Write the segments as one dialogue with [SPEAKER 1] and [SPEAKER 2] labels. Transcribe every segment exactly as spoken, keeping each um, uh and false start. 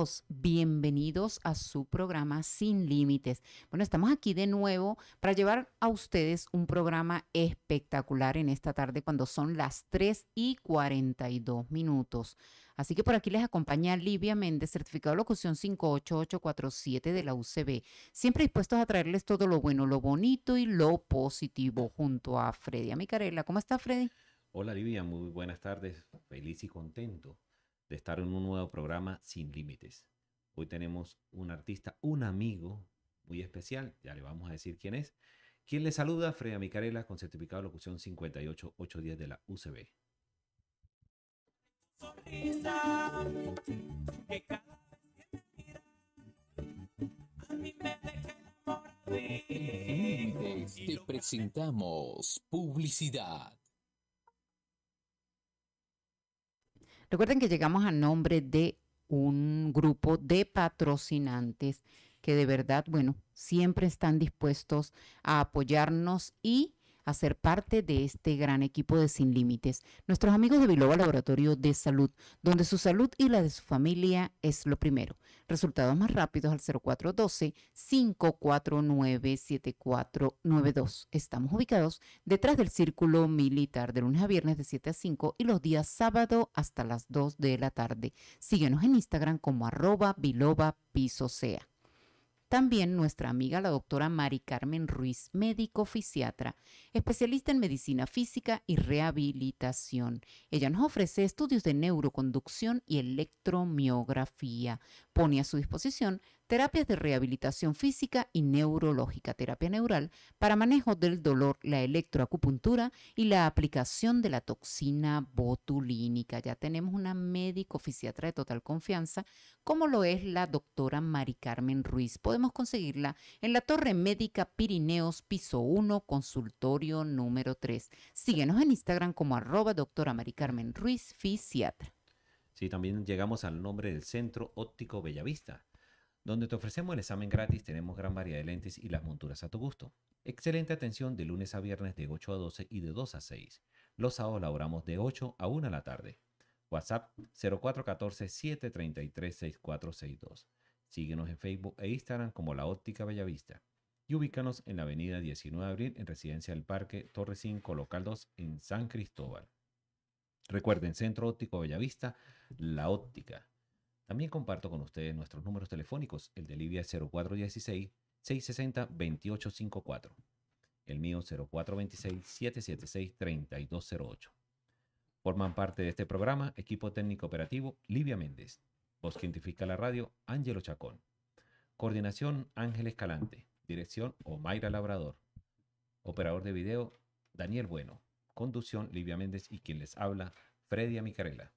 [SPEAKER 1] amigos, bienvenidos a su programa Sin Límites. Bueno, estamos aquí de nuevo para llevar a ustedes un programa espectacular en esta tarde cuando son las tres y cuarenta y dos minutos. Así que por aquí les acompaña Livia Méndez, certificado de locución cinco ocho ocho cuatro siete de la U C B. Siempre dispuestos a traerles todo lo bueno, lo bonito y lo positivo junto a Freddy Amicarela. ¿Cómo está, Freddy?
[SPEAKER 2] Hola Livia, muy buenas tardes, feliz y contento de estar en un nuevo programa Sin Límites. Hoy tenemos un artista, un amigo muy especial, ya le vamos a decir quién es. Quien le saluda, Freddy Micarela, con certificado de locución cinco ocho ocho uno cero de la U C B.
[SPEAKER 3] Sonrisa que cada vez que me mira a mí me deja enamorado.
[SPEAKER 4] Límites, te presentamos publicidad.
[SPEAKER 1] Recuerden que llegamos a nombre de un grupo de patrocinantes que de verdad, bueno, siempre están dispuestos a apoyarnos y a ser parte de este gran equipo de Sin Límites. Nuestros amigos de Biloba Laboratorio de Salud, donde su salud y la de su familia es lo primero. Resultados más rápidos al cero cuatro uno dos, cinco cuatro nueve, siete cuatro nueve dos. Estamos ubicados detrás del Círculo Militar de lunes a viernes de siete a cinco y los días sábado hasta las dos de la tarde. Síguenos en Instagram como arroba biloba piso sea. También nuestra amiga la doctora Mari Carmen Ruiz, médico fisiatra, especialista en medicina física y rehabilitación. Ella nos ofrece estudios de neuroconducción y electromiografía. Pone a su disposición terapias de rehabilitación física y neurológica, terapia neural para manejo del dolor, la electroacupuntura y la aplicación de la toxina botulínica. Ya tenemos una médico fisiatra de total confianza, como lo es la doctora Mari Carmen Ruiz. Podemos conseguirla en la Torre Médica Pirineos, piso uno, consultorio número tres. Síguenos en Instagram como arroba doctora Mari Carmen Ruiz, fisiatra.
[SPEAKER 2] Sí, también llegamos al nombre del Centro Óptico Bellavista, donde te ofrecemos el examen gratis, tenemos gran variedad de lentes y las monturas a tu gusto. Excelente atención de lunes a viernes de ocho a doce y de dos a seis. Los sábados laboramos de ocho a una de la tarde. WhatsApp cero cuatro uno cuatro, siete tres tres, seis cuatro seis dos. Síguenos en Facebook e Instagram como La Óptica Bellavista. Y ubícanos en la avenida diecinueve de abril en Residencia del Parque, Torre cinco, Local dos, en San Cristóbal. Recuerden, Centro Óptico Bellavista, La Óptica. También comparto con ustedes nuestros números telefónicos, el de Livia cero cuatro uno seis, seis seis cero, dos ocho cinco cuatro, el mío cero cuatro dos seis, siete siete seis, tres dos cero ocho. Forman parte de este programa equipo técnico operativo Livia Méndez, voz que identifica la radio Ángelo Chacón, coordinación Ángel Escalante, dirección Omaira Labrador, operador de video Daniel Bueno, conducción Livia Méndez y quien les habla Freddy Amicarela.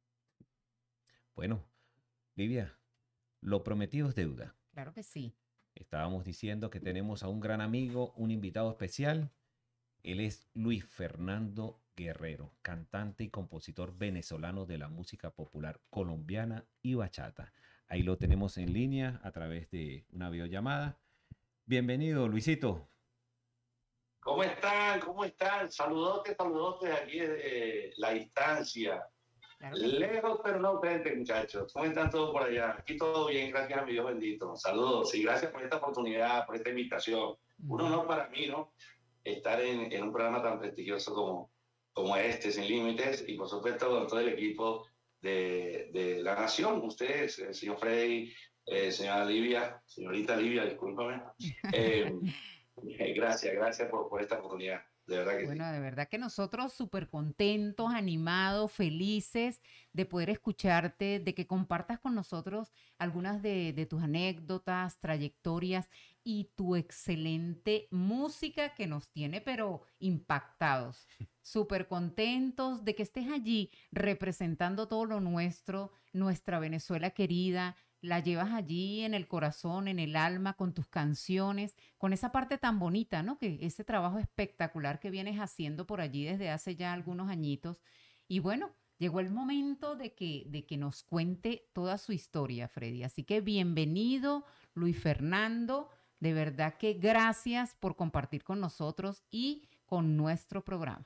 [SPEAKER 2] Bueno, Livia, lo prometido es deuda.
[SPEAKER 1] Claro que sí.
[SPEAKER 2] Estábamos diciendo que tenemos a un gran amigo, un invitado especial. Él es Luis Fernando Guerrero, cantante y compositor venezolano de la música popular colombiana y bachata. Ahí lo tenemos en línea a través de una videollamada. Bienvenido, Luisito.
[SPEAKER 5] ¿Cómo están? ¿Cómo están? Saludotes, saludotes aquí desde la distancia.
[SPEAKER 1] Claro que sí.
[SPEAKER 5] Lejos, pero no frente, muchachos. ¿Cómo están todos por allá? Aquí todo bien, gracias a mi Dios bendito. Saludos y gracias por esta oportunidad, por esta invitación. Un honor para mí, ¿no? Estar en, en un programa tan prestigioso como, como este, Sin Límites, y por supuesto con todo el equipo de, de la Nación. Ustedes, el señor Freddy, eh, señora Livia, señorita Livia, discúlpame. Eh, eh, gracias, gracias por, por esta oportunidad. De verdad que
[SPEAKER 1] Bueno,
[SPEAKER 5] sí.
[SPEAKER 1] de verdad que nosotros súper contentos, animados, felices de poder escucharte, de que compartas con nosotros algunas de, de tus anécdotas, trayectorias y tu excelente música que nos tiene pero impactados. Súper contentos de que estés allí representando todo lo nuestro, nuestra Venezuela querida. La llevas allí en el corazón, en el alma, con tus canciones, con esa parte tan bonita, ¿no? Que ese trabajo espectacular que vienes haciendo por allí desde hace ya algunos añitos. Y bueno, llegó el momento de que, de que nos cuente toda su historia, Freddy. Así que bienvenido, Luis Fernando. De verdad que gracias por compartir con nosotros y con nuestro programa.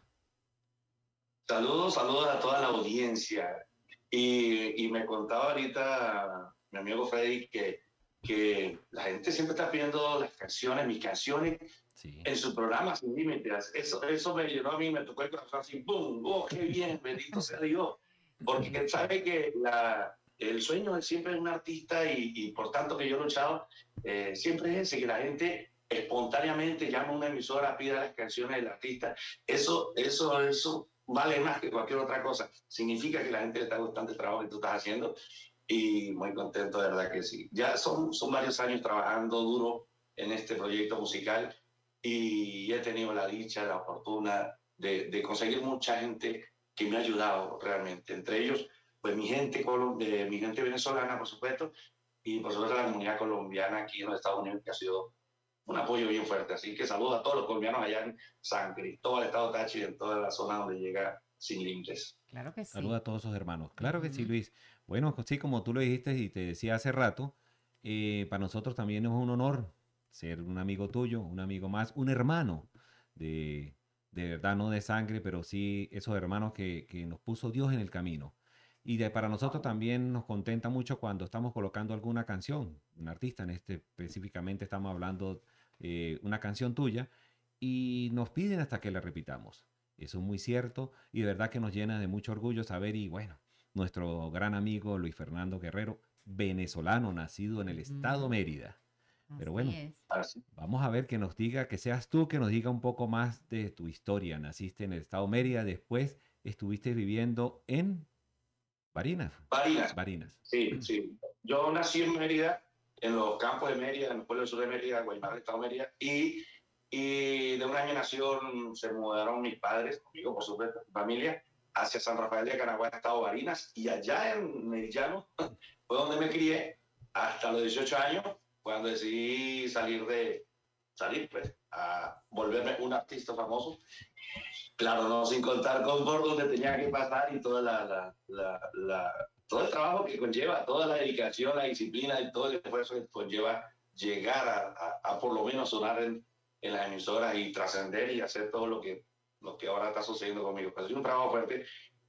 [SPEAKER 5] Saludos, saludos a toda la audiencia. Y, y me contaba ahorita mi amigo Freddy, que, que la gente siempre está pidiendo las canciones, mis canciones,
[SPEAKER 2] Sí.
[SPEAKER 5] en su programa Sin Límites. Eso, eso me llenó a mí, me tocó el corazón así, ¡pum! ¡Oh, qué bien! Bendito sea Dios. Porque él sabe que la, el sueño es siempre de un artista y, y por tanto que yo he luchado, eh, siempre es ese, que la gente espontáneamente llama a una emisora, pida las canciones del artista. Eso, eso, eso vale más que cualquier otra cosa. Significa que la gente le está gustando el trabajo que tú estás haciendo y muy contento, de verdad que sí. Ya son, son varios años trabajando duro en este proyecto musical y he tenido la dicha, la fortuna de, de conseguir mucha gente que me ha ayudado realmente. Entre ellos, pues mi gente, de, mi gente venezolana, por supuesto, y por supuesto la comunidad colombiana aquí en los Estados Unidos, que ha sido un apoyo bien fuerte. Así que saludo a todos los colombianos allá en San Cristóbal, Estado Táchira, en toda la zona donde llega Sin Límites.
[SPEAKER 1] Claro que sí.
[SPEAKER 2] Saluda a todos sus hermanos. Claro que sí,
[SPEAKER 1] Ujú.
[SPEAKER 2] Luis. Bueno, sí, como tú lo dijiste y te decía hace rato, eh, para nosotros también es un honor ser un amigo tuyo, un amigo más, un hermano de, de verdad, no de sangre, pero sí esos hermanos que, que nos puso Dios en el camino. Y de, para nosotros también nos contenta mucho cuando estamos colocando alguna canción, un artista, en este específicamente estamos hablando eh, una canción tuya, y nos piden hasta que la repitamos. Eso es muy cierto y de verdad que nos llena de mucho orgullo saber y bueno, nuestro gran amigo Luis Fernando Guerrero, venezolano, nacido en el estado
[SPEAKER 1] Ujú.
[SPEAKER 2] Mérida. Pero
[SPEAKER 1] Así
[SPEAKER 2] bueno,
[SPEAKER 1] es.
[SPEAKER 5] Así.
[SPEAKER 2] vamos a ver que nos diga, que seas tú que nos diga un poco más de tu historia. Naciste en el estado Mérida, después estuviste viviendo en Barinas.
[SPEAKER 5] Barinas.
[SPEAKER 2] Barinas.
[SPEAKER 5] Sí, sí. Yo nací en Mérida, en los campos de Mérida, en el pueblo del sur de Mérida, Guaymar, estado de Mérida, y, y de un año nació, se mudaron mis padres, conmigo, por supuesto, mi familia, hacia San Rafael de Canaguá, estado Barinas, y allá en Meridiano fue donde me crié hasta los dieciocho años, cuando decidí salir de, salir, pues, a volverme un artista famoso. Claro, no sin contar con por donde tenía que pasar y toda la, la, la, la, todo el trabajo que conlleva, toda la dedicación, la disciplina y todo el esfuerzo que conlleva llegar a, a, a por lo menos sonar en, en las emisoras y trascender y hacer todo lo que, lo que ahora está sucediendo conmigo. Pues es un trabajo fuerte,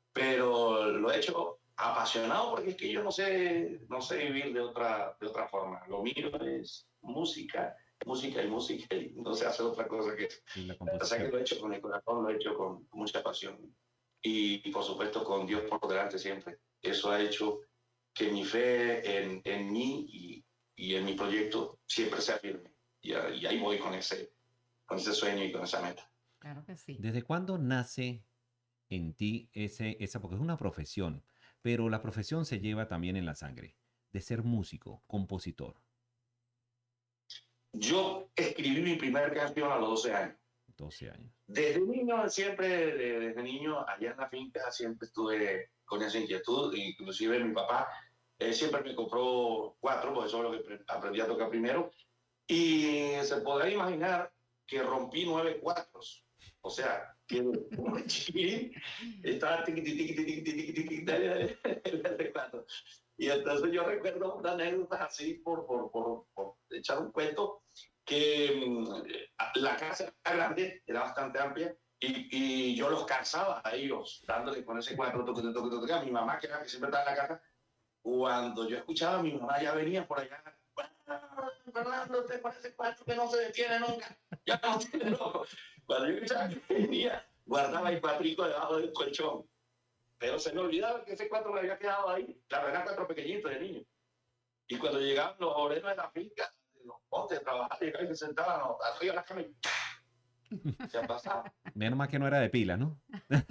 [SPEAKER 5] pero lo he hecho apasionado porque es que yo no sé, no sé vivir de otra, de otra forma. Lo mío es música, música y música y no sé hacer otra cosa que eso.
[SPEAKER 2] Y la
[SPEAKER 5] O sea que
[SPEAKER 2] composición.
[SPEAKER 5] lo he hecho con el corazón, lo he hecho con mucha pasión y, y por supuesto con Dios por delante siempre. Eso ha hecho que mi fe en, en mí y, y en mi proyecto siempre sea firme. Y, y ahí voy con ese, con ese sueño y con esa meta.
[SPEAKER 1] Claro que sí.
[SPEAKER 2] ¿Desde cuándo nace en ti ese, esa, porque es una profesión, pero la profesión se lleva también en la sangre, de ser músico, compositor?
[SPEAKER 5] Yo escribí mi primera canción a los doce años.
[SPEAKER 2] doce años.
[SPEAKER 5] Desde niño, siempre, desde niño, allá en la finca, siempre estuve con esa inquietud. Inclusive mi papá eh, siempre me compró cuatro, porque eso es lo que aprendí a tocar primero. Y se podrá imaginar que rompí nueve cuatros. O sea, que un chiquitín estaba tiqui, tiqui, tiqui, tiqui, tiqui, tiqui, cuatro. Y entonces yo recuerdo una anécdota así, por, por, por, por echar un cuento, que mmm, la casa era grande, era bastante amplia, y, y yo los cansaba a ellos, dándole con ese cuatro, toque, toque, toque, toque, a mi mamá, que era que siempre estaba en la casa. Cuando yo escuchaba, mi mamá ya venía por allá. Fernando, te parece cuatro que no se detiene nunca. Ya no tiene loco. Cuando yo escuchaba que venía, guardaba el cuatrico debajo del colchón. Pero se me olvidaba que ese cuatro me había quedado ahí. Claro, eran cuatro pequeñitos de niños. Y cuando llegaban los obreros de la finca, de los montes de trabajar, llegaban y se sentaban arriba de la cama y se pasaba.
[SPEAKER 2] Menos mal que no era de pila, ¿no?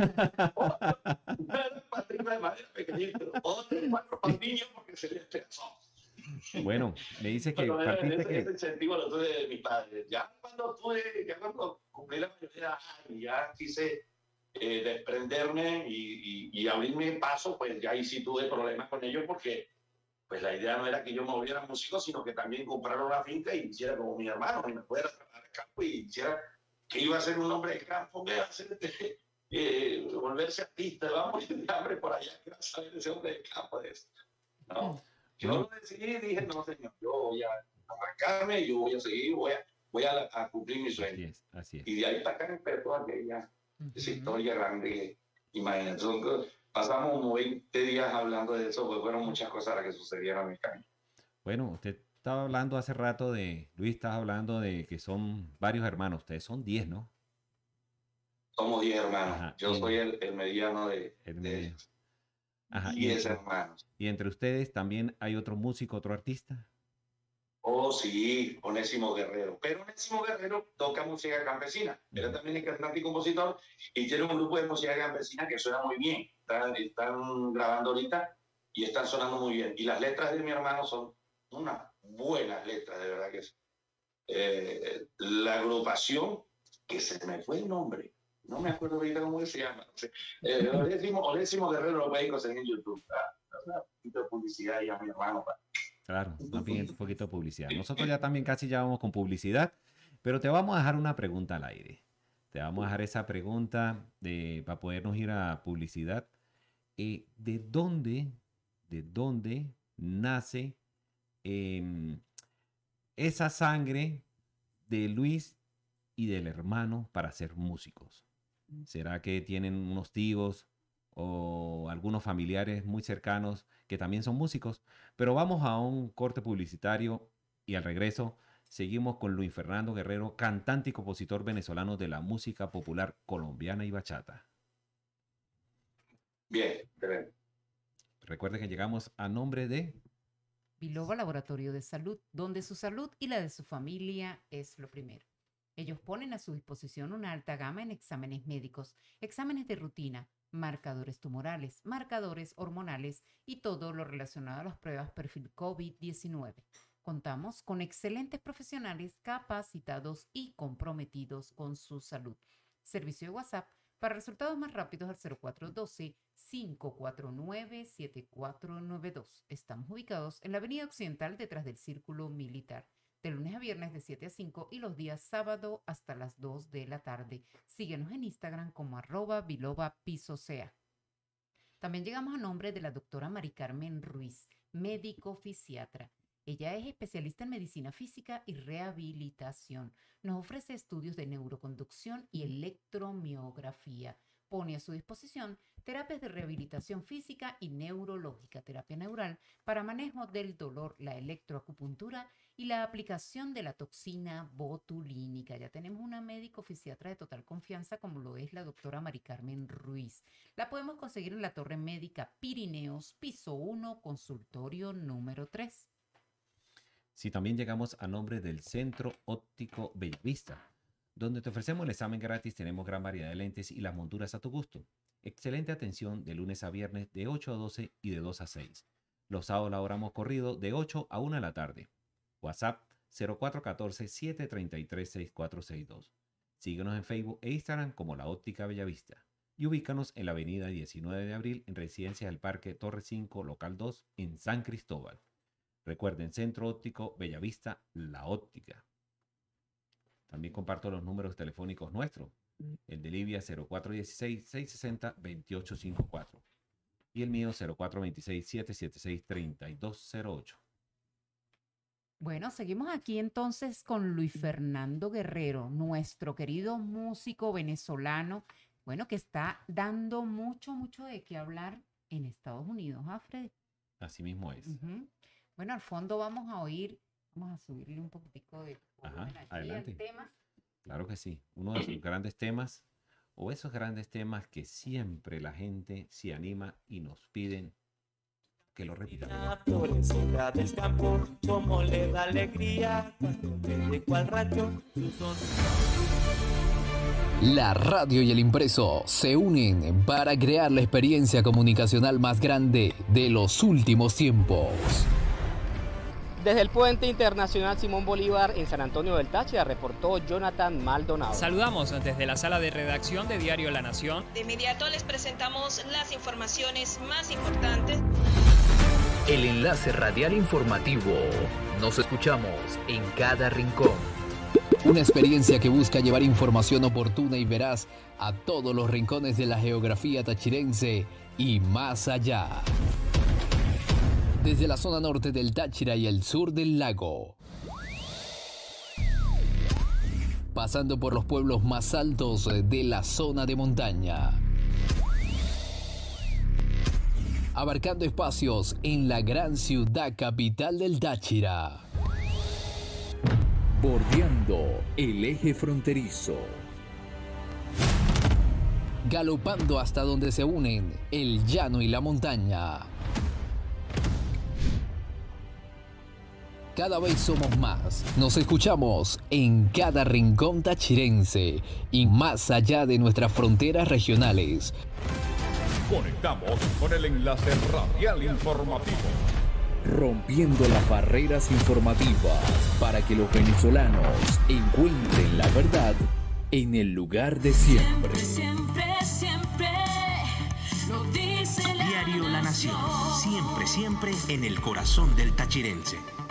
[SPEAKER 5] Un cuatrico de madera pequeñito. Otro cuatro para niños porque se les pensó.
[SPEAKER 2] Bueno, me dice que
[SPEAKER 5] Pero
[SPEAKER 2] partiste
[SPEAKER 5] ese,
[SPEAKER 2] que...
[SPEAKER 5] ese incentivo lo tuve de mis padres. Ya cuando tuve, ya cuando cumplí la mayoría de edad y ya quise eh, desprenderme y, y, y abrirme paso, pues ya ahí sí tuve problemas con ellos porque pues la idea no era que yo me volviera músico, sino que también comprara una finca y hiciera como mi hermano, y me fuera a trabajar al campo y hiciera que iba a ser un hombre de campo, que iba a ser este, eh, volverse artista, vamos a morir de hambre por allá, que va a saber ese hombre de campo de eso. No. Yo
[SPEAKER 2] Bueno.
[SPEAKER 5] lo decidí y dije, no, señor, yo voy a arrancarme, yo voy a seguir, voy a, voy a, a cumplir mi
[SPEAKER 2] Así
[SPEAKER 5] sueño.
[SPEAKER 2] es, así es.
[SPEAKER 5] Y de ahí para acá empezó aquella, esa
[SPEAKER 1] Ujú.
[SPEAKER 5] historia grande. Imagínate, son co- pasamos como veinte días hablando de eso, pues fueron muchas cosas las que sucedieron en el camino.
[SPEAKER 2] Bueno, usted estaba hablando hace rato de, Luis, estaba hablando de que son varios hermanos. Ustedes son diez, ¿no?
[SPEAKER 5] Somos diez hermanos.
[SPEAKER 2] Ajá,
[SPEAKER 5] Yo
[SPEAKER 2] y-
[SPEAKER 5] soy el, el mediano de,
[SPEAKER 2] El
[SPEAKER 5] de
[SPEAKER 2] medio. Ajá, y
[SPEAKER 5] diez
[SPEAKER 2] entre,
[SPEAKER 5] hermanos.
[SPEAKER 2] y entre ustedes también hay otro músico, otro artista.
[SPEAKER 5] Oh, sí, Onésimo Guerrero. Pero Onésimo Guerrero toca música campesina. Él también es cantante y compositor y tiene un grupo de música campesina que suena muy bien. Están, están grabando ahorita y están sonando muy bien. Y las letras de mi hermano son unas buenas letras, de verdad que sí. Eh, la agrupación, que se me fue el nombre, no me acuerdo ahorita cómo se llama. No sé. eh, Onésimo, Onésimo Guerrero lo pueden conseguir en YouTube. Ah, un poquito de publicidad y a mi hermano. pa.
[SPEAKER 2] Claro, más bien un poquito de publicidad. Nosotros ya también casi ya vamos con publicidad, pero te vamos a dejar una pregunta al aire. Te vamos a dejar esa pregunta de, para podernos ir a publicidad. Eh, ¿de dónde, de dónde nace em, esa sangre de Luis y del hermano para ser músicos? ¿Será que tienen unos tíos o algunos familiares muy cercanos que también son músicos? Pero vamos a un corte publicitario y al regreso seguimos con Luis Fernando Guerrero, cantante y compositor venezolano de la música popular colombiana y bachata.
[SPEAKER 5] Bien, bien.
[SPEAKER 2] Recuerde que llegamos a nombre de...
[SPEAKER 1] Biloba Laboratorio de Salud, donde su salud y la de su familia es lo primero. Ellos ponen a su disposición una alta gama en exámenes médicos, exámenes de rutina, marcadores tumorales, marcadores hormonales y todo lo relacionado a las pruebas perfil COVID diecinueve. Contamos con excelentes profesionales capacitados y comprometidos con su salud. Servicio de WhatsApp para resultados más rápidos al cero cuatro uno dos, cinco cuatro nueve, siete cuatro nueve dos. Estamos ubicados en la Avenida Occidental detrás del Círculo Militar. De lunes a viernes de siete a cinco y los días sábado hasta las dos de la tarde. Síguenos en Instagram como arroba biloba piso sea. También llegamos a nombre de la doctora Mari Carmen Ruiz, médico fisiatra. Ella es especialista en medicina física y rehabilitación. Nos ofrece estudios de neuroconducción y electromiografía. Pone a su disposición terapias de rehabilitación física y neurológica, terapia neural para manejo del dolor, la electroacupuntura y la aplicación de la toxina botulínica. Ya tenemos una médico fisiatra de total confianza como lo es la doctora Mari Carmen Ruiz. La podemos conseguir en la Torre Médica Pirineos, piso uno, consultorio número tres.
[SPEAKER 2] Sí, también llegamos a nombre del Centro Óptico Bellavista, donde te ofrecemos el examen gratis. Tenemos gran variedad de lentes y las monturas a tu gusto. Excelente atención de lunes a viernes de ocho a doce y de dos a seis. Los sábados laboramos corrido de ocho a una de la tarde. WhatsApp cero cuatro uno cuatro, siete tres tres, seis cuatro seis dos. Síguenos en Facebook e Instagram como La Óptica Bellavista. Y ubícanos en la avenida diecinueve de abril en Residencias del Parque Torre cinco, local dos, en San Cristóbal. Recuerden, Centro Óptico Bellavista, La Óptica. También comparto los números telefónicos nuestros. El de Livia cero cuatro uno seis, seis seis cero, dos ocho cinco cuatro. Y el mío cero cuatro dos seis, siete siete seis, tres dos cero ocho.
[SPEAKER 1] Bueno, seguimos aquí entonces con Luis Fernando Guerrero, nuestro querido músico venezolano, bueno, que está dando mucho, mucho de qué hablar en Estados Unidos, ¿ah, Freddy?
[SPEAKER 2] Así mismo es.
[SPEAKER 1] Uh-huh. Bueno, al fondo vamos a oír, vamos a subirle un poquitico de volumen
[SPEAKER 2] Ajá,
[SPEAKER 1] aquí
[SPEAKER 2] adelante.
[SPEAKER 1] al tema.
[SPEAKER 2] Claro que sí. Uno de sus grandes temas, o esos grandes temas que siempre la gente se anima y nos piden que lo repitamos.
[SPEAKER 3] La florecida del campo, como le da alegría cuando vende cual rayo su son.
[SPEAKER 4] La radio y el impreso se unen para crear la experiencia comunicacional más grande de los últimos tiempos.
[SPEAKER 6] Desde el Puente Internacional Simón Bolívar en San Antonio del Táchira reportó Jonathan Maldonado.
[SPEAKER 7] Saludamos desde la sala de redacción de Diario La Nación.
[SPEAKER 8] De inmediato les presentamos las informaciones más importantes.
[SPEAKER 4] El enlace radial informativo. Nos escuchamos en cada rincón. Una experiencia que busca llevar información oportuna y veraz a todos los rincones de la geografía tachirense y más allá. Desde la zona norte del Táchira y el sur del lago, pasando por los pueblos más altos de la zona de montaña, abarcando espacios en la gran ciudad capital del Táchira. Bordeando el eje fronterizo. Galopando hasta donde se unen el llano y la montaña. Cada vez somos más. Nos escuchamos en cada rincón tachirense y más allá de nuestras fronteras regionales.
[SPEAKER 9] Conectamos con el enlace radial informativo.
[SPEAKER 4] Rompiendo las barreras informativas para que los venezolanos encuentren la verdad en el lugar de siempre.
[SPEAKER 10] Siempre, siempre, siempre lo dice la
[SPEAKER 11] Diario La Nación. Siempre, siempre en el corazón del tachirense.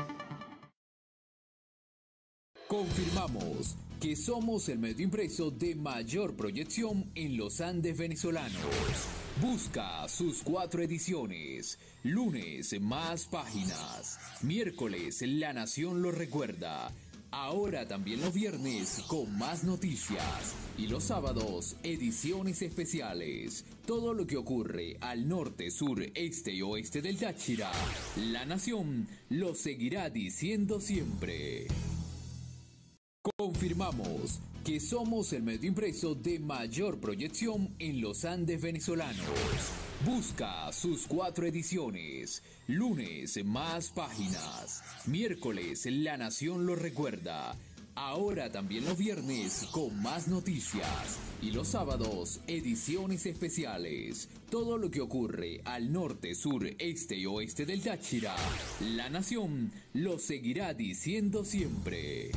[SPEAKER 4] Confirmamos que somos el medio impreso de mayor proyección en los Andes venezolanos. Busca sus cuatro ediciones. Lunes, más páginas. Miércoles, La Nación lo recuerda. Ahora también los viernes, con más noticias. Y los sábados, ediciones especiales. Todo lo que ocurre al norte, sur, este y oeste del Táchira. La Nación lo seguirá diciendo siempre. Confirmamos que somos el medio impreso de mayor proyección en los Andes venezolanos. Busca sus cuatro ediciones. Lunes, más páginas. Miércoles, La Nación lo recuerda. Ahora también los viernes, con más noticias. Y los sábados, ediciones especiales. Todo lo que ocurre al norte, sur, este y oeste del Táchira. La Nación lo seguirá diciendo siempre.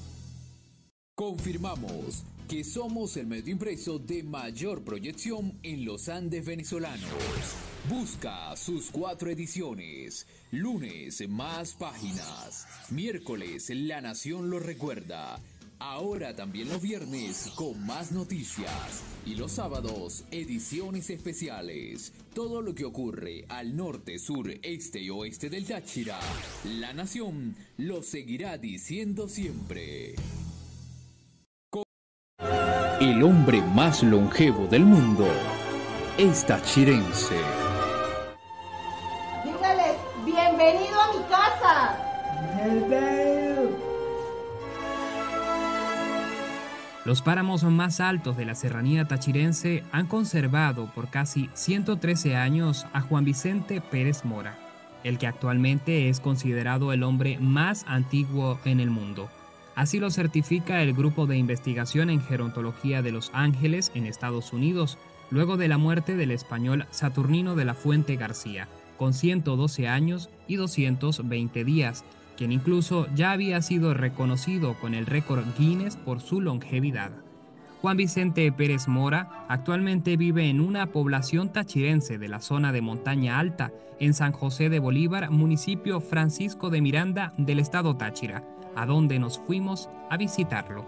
[SPEAKER 4] Confirmamos que somos el medio impreso de mayor proyección en los Andes venezolanos. Busca sus cuatro ediciones. Lunes, más páginas. Miércoles, La Nación lo recuerda. Ahora también los viernes, con más noticias. Y los sábados, ediciones especiales. Todo lo que ocurre al norte, sur, este y oeste del Táchira. La Nación lo seguirá diciendo siempre. El hombre más longevo del mundo es tachirense.
[SPEAKER 12] Dígales, bienvenido a mi casa.
[SPEAKER 7] Los páramos más altos de la serranía tachirense han conservado por casi ciento trece años a Juan Vicente Pérez Mora, el que actualmente es considerado el hombre más antiguo en el mundo. Así lo certifica el Grupo de Investigación en Gerontología de Los Ángeles en Estados Unidos, luego de la muerte del español Saturnino de la Fuente García, con ciento doce años y doscientos veinte días, quien incluso ya había sido reconocido con el récord Guinness por su longevidad. Juan Vicente Pérez Mora actualmente vive en una población tachirense de la zona de Montaña Alta, en San José de Bolívar, municipio Francisco de Miranda del estado Táchira, a donde nos fuimos a visitarlo.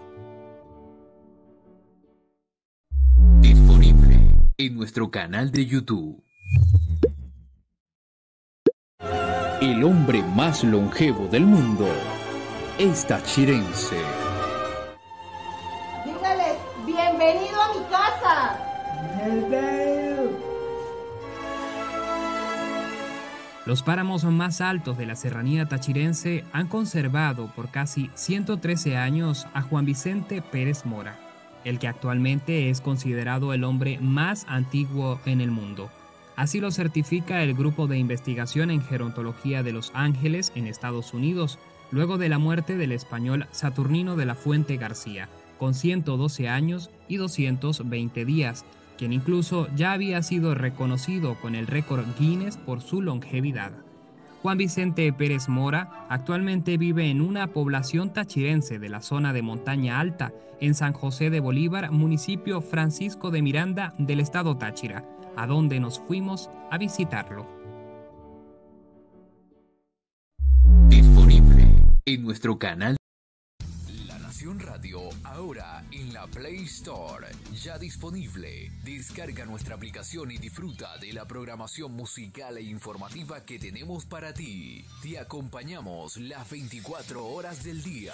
[SPEAKER 4] Disponible en nuestro canal de YouTube. El hombre más longevo del mundo es tachirense.
[SPEAKER 12] Dígales, bienvenido a mi casa.
[SPEAKER 7] Los páramos más altos de la serranía tachirense han conservado por casi ciento trece años a Juan Vicente Pérez Mora, el que actualmente es considerado el hombre más antiguo en el mundo. Así lo certifica el Grupo de Investigación en Gerontología de Los Ángeles en Estados Unidos, luego de la muerte del español Saturnino de la Fuente García, con ciento doce años y doscientos veinte días, quien incluso ya había sido reconocido con el récord Guinness por su longevidad. Juan Vicente Pérez Mora actualmente vive en una población tachirense de la zona de Montaña Alta, en San José de Bolívar, municipio Francisco de Miranda del estado Táchira, a donde nos fuimos a visitarlo.
[SPEAKER 4] Disponible en nuestro canal. La Nación Radio, ahora en la Play Store, ya disponible. Descarga nuestra aplicación y disfruta de la programación musical e informativa que tenemos para ti. Te acompañamos las veinticuatro horas del día.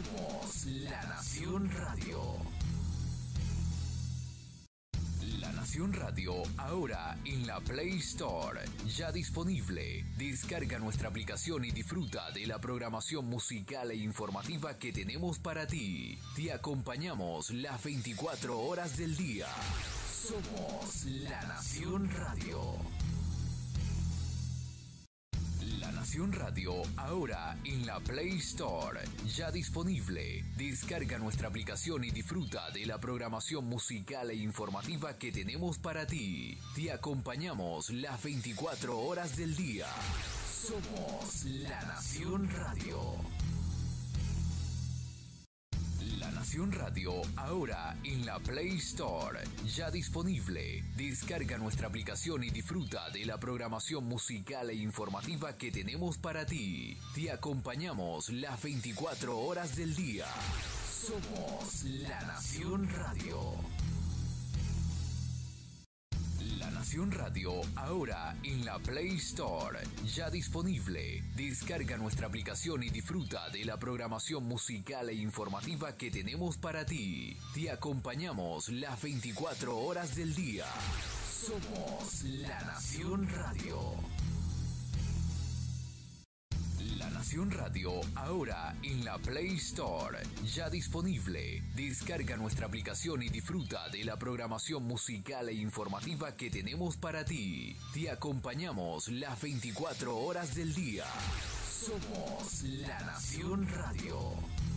[SPEAKER 4] Somos La Nación Radio. La Nación Nación Radio, ahora en la Play Store, ya disponible. Descarga nuestra aplicación y disfruta de la programación musical e informativa que tenemos para ti. Te acompañamos las veinticuatro horas del día. Somos La Nación Radio. La Nación Radio, ahora en la Play Store, ya disponible. Descarga nuestra aplicación y disfruta de la programación musical e informativa que tenemos para ti. Te acompañamos las veinticuatro horas del día. Somos La Nación Radio. La Nación Radio, ahora en la Play Store, ya disponible. Descarga nuestra aplicación y disfruta de la programación musical e informativa que tenemos para ti. Te acompañamos las veinticuatro horas del día. Somos La Nación Radio. La Nación Radio, ahora en la Play Store, ya disponible. Descarga nuestra aplicación y disfruta de la programación musical e informativa que tenemos para ti. Te acompañamos las veinticuatro horas del día. Somos La Nación Radio. La Nación Radio, ahora en la Play Store, ya disponible. Descarga nuestra aplicación y disfruta de la programación musical e informativa que tenemos para ti. Te acompañamos las veinticuatro horas del día. Somos La Nación Radio.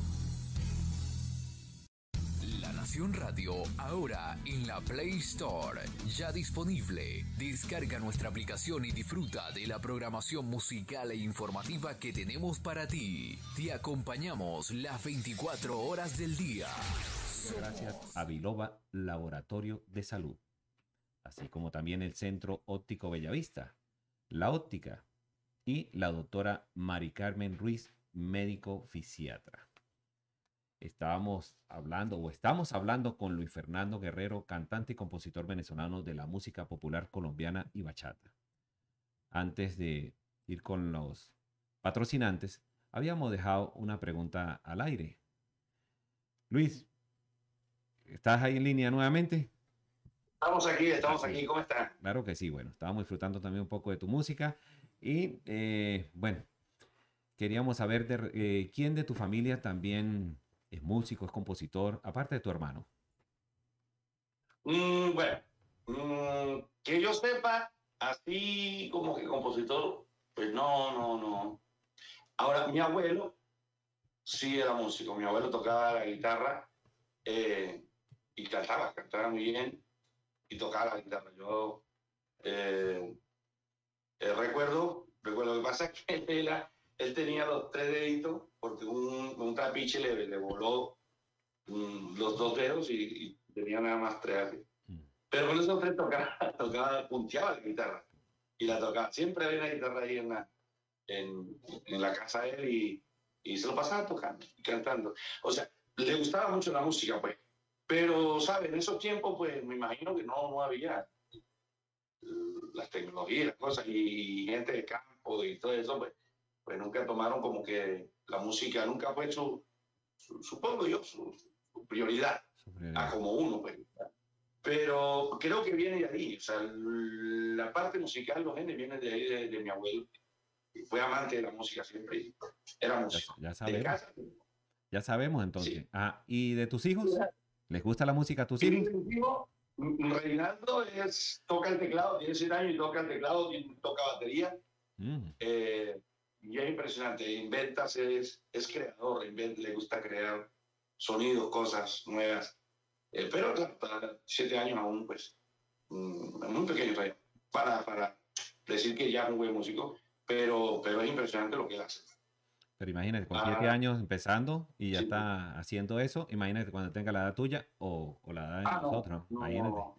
[SPEAKER 4] La Nación Radio, ahora en la Play Store, ya disponible. Descarga nuestra aplicación y disfruta de la programación musical e informativa que tenemos para ti. Te acompañamos las veinticuatro horas del día.
[SPEAKER 2] Gracias a Biloba Laboratorio de Salud, así como también el Centro Óptico Bellavista, La Óptica y la doctora Mari Carmen Ruiz, médico fisiatra. Estábamos hablando o estamos hablando con Luis Fernando Guerrero, cantante y compositor venezolano de la música popular colombiana y bachata. Antes de ir con los patrocinantes, habíamos dejado una pregunta al aire. Luis, ¿estás ahí en línea nuevamente?
[SPEAKER 5] Estamos aquí, estamos aquí, ¿cómo están?
[SPEAKER 2] Claro que sí, bueno, estábamos disfrutando también un poco de tu música y eh, bueno, queríamos saber de, eh, quién de tu familia también es músico, es compositor, aparte de tu hermano.
[SPEAKER 5] Mm, bueno, mm, que yo sepa, así como que compositor, pues no, no, no. Ahora, mi abuelo sí era músico, mi abuelo tocaba la guitarra eh, y cantaba, cantaba muy bien y tocaba la guitarra. Yo eh, eh, recuerdo, recuerdo lo que pasa es que él, era, él tenía los tres deditos porque un, un trapiche le, le voló um, los dos dedos y, y tenía nada más tres. Mm. Pero con esos tres tocaba, tocaba, punteaba la guitarra y la tocaba. Siempre había una guitarra ahí en la, en, en la casa de él y, y se lo pasaba tocando y cantando. O sea, le gustaba mucho la música, pues. Pero, ¿sabes? En esos tiempos, pues, me imagino que no, no había las tecnologías, las cosas, y gente de campo y todo eso, pues, pues nunca tomaron como que la música nunca fue su, su supongo yo, su, su prioridad, su prioridad. A como uno, pues. Pero creo que viene de ahí, o sea, la parte musical, los genes vienen de ahí, de, de mi abuelo. Fue amante de la música siempre y era músico.
[SPEAKER 2] Ya, ya sabemos.
[SPEAKER 5] De casa.
[SPEAKER 2] Ya sabemos entonces. Sí. Ah, ¿y de tus hijos?
[SPEAKER 5] Sí.
[SPEAKER 2] ¿Les gusta la música a tus
[SPEAKER 5] sí,
[SPEAKER 2] hijos?
[SPEAKER 5] Mi hijo, Reinaldo, es, toca el teclado, tiene siete años y toca el teclado, y toca batería. Mm. Eh, y es impresionante, inventa, es, es creador, inventa, le gusta crear sonidos, cosas nuevas. Eh, pero claro, para siete años aún, pues, mm, muy pequeño todavía, para, para decir que ya es un buen músico, pero, pero es impresionante lo que él hace.
[SPEAKER 2] Pero imagínate, con siete ah, años empezando y ya sí. está haciendo eso, imagínate cuando tenga la edad tuya o, o la edad de ah, nosotros.
[SPEAKER 5] No,
[SPEAKER 2] imagínate.
[SPEAKER 5] No,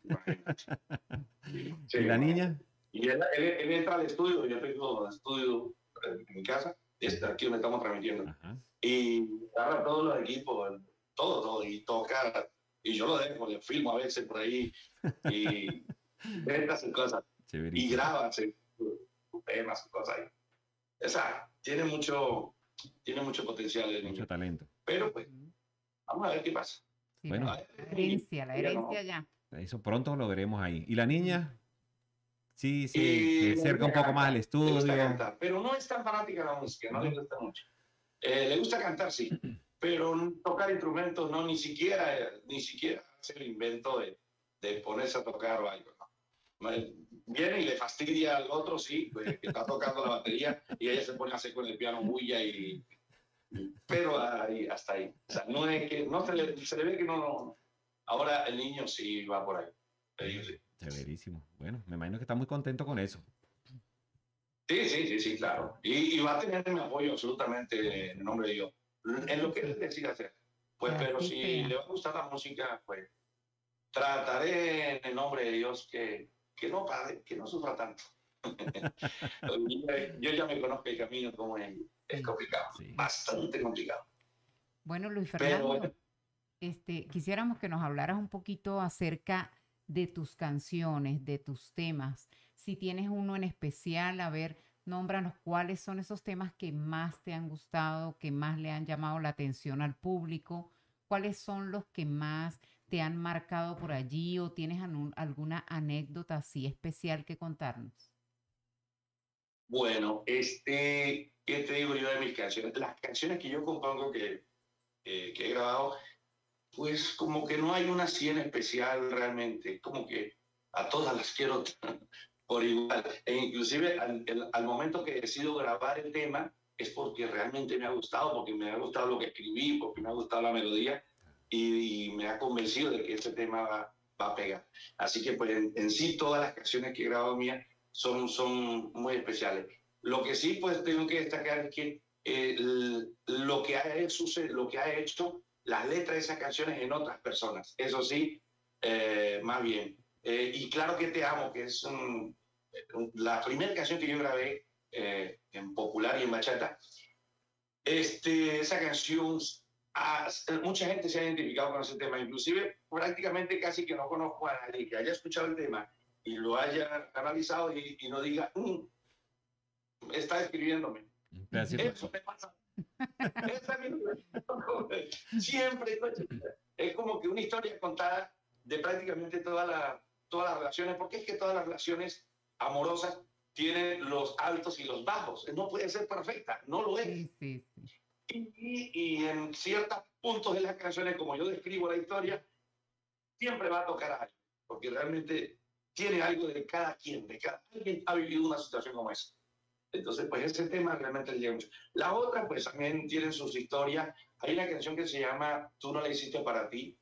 [SPEAKER 5] no,
[SPEAKER 2] sí, ¿y la niña?
[SPEAKER 5] Y él, él, él entra al estudio, yo tengo el estudio en mi casa, este, aquí donde estamos transmitiendo, ajá. Y agarra todos los equipos, todo, todo, y toca, y yo lo dejo, le filmo a veces por ahí, y venta hacer cosas, y graba sus temas y cosas ahí. O sea, tiene mucho... Tiene mucho potencial. El
[SPEAKER 2] mucho
[SPEAKER 5] niño.
[SPEAKER 2] talento.
[SPEAKER 5] Pero pues, vamos a ver qué pasa.
[SPEAKER 1] Sí, bueno, la herencia, la herencia ya.
[SPEAKER 2] Eso pronto lo veremos ahí. ¿Y la niña? Sí, sí,
[SPEAKER 5] Y
[SPEAKER 2] se
[SPEAKER 5] la
[SPEAKER 2] acerca un
[SPEAKER 5] niña
[SPEAKER 2] poco más al
[SPEAKER 5] canta, le gusta
[SPEAKER 2] estudio.
[SPEAKER 5] cantar, pero no es tan fanática de la música, no,
[SPEAKER 2] ¿No?
[SPEAKER 5] le gusta mucho. Eh, le gusta cantar, sí, pero tocar instrumentos no, ni siquiera, eh, ni siquiera hace el invento de, de ponerse a tocar o algo, ¿no? Viene y le fastidia al otro, sí, pues, que está tocando la batería y ella se pone a hacer con el piano bulla y... Pero ahí, hasta ahí. O sea, no es que, no se le, se le ve que no, no. Ahora el niño sí va por ahí. El niño sí.
[SPEAKER 2] Severísimo. Bueno, me imagino que está muy contento con eso.
[SPEAKER 5] Sí, sí, sí, sí, claro. Y, y va a tener mi apoyo absolutamente en el nombre de Dios. En lo que él decida hacer. Pues,
[SPEAKER 1] Que
[SPEAKER 5] pero
[SPEAKER 1] así
[SPEAKER 5] si
[SPEAKER 1] sea.
[SPEAKER 5] le va a gustar la música, pues trataré en el nombre de Dios que, que no pare, que no sufra tanto. Yo ya me conozco el camino como es, es complicado,
[SPEAKER 2] Sí.
[SPEAKER 5] bastante complicado.
[SPEAKER 1] Bueno, Luis
[SPEAKER 5] Pero
[SPEAKER 1] Fernando,
[SPEAKER 5] bueno,
[SPEAKER 1] este, quisiéramos que nos hablaras un poquito acerca de tus canciones, de tus temas. Si tienes uno en especial, a ver, nómbranos cuáles son esos temas que más te han gustado, que más le han llamado la atención al público, cuáles son los que más te han marcado por allí o tienes anu- alguna anécdota así especial que contarnos.
[SPEAKER 5] bueno, este, ¿qué te digo yo de mis canciones? Las canciones que yo compongo que, eh, que he grabado, pues como que no hay una así en especial realmente, como que a todas las quiero por igual. E inclusive al, el- al momento que decido grabar el tema es porque realmente me ha gustado, porque me ha gustado lo que escribí, porque me ha gustado la melodía y, y me ha convencido de que ese tema va, va a pegar. Así que pues en, en sí todas las canciones que he grabado mías son, son muy especiales. Lo que sí pues tengo que destacar es que eh, l- lo, que ha hecho, lo que ha hecho las letras de esas canciones en otras personas. Eso sí, eh, más bien. Eh, y Claro que te amo, que es un, un, la primera canción que yo grabé eh, en popular y en bachata. Este, esa canción, ah, mucha gente se ha identificado con ese tema, inclusive prácticamente casi que no conozco a nadie que haya escuchado el tema y lo haya analizado y, y no diga, mm, está escribiéndome.
[SPEAKER 2] Un pedacito.
[SPEAKER 5] Eso me pasa. Esa es mi... Siempre, coche. Es como que una historia contada de prácticamente toda la, todas las relaciones, porque es que todas las relaciones amorosas tienen los altos y los bajos. No puede ser perfecta, no lo es.
[SPEAKER 1] Sí, sí, sí.
[SPEAKER 5] Y, y en ciertos puntos de las canciones, como yo describo la historia, siempre va a tocar a alguien, porque realmente tiene algo de cada quien, de cada alguien ha vivido una situación como esa. Entonces, pues ese tema realmente le llega mucho. Las otras, pues también tienen sus historias. Hay una canción que se llama Tú no la hiciste para ti,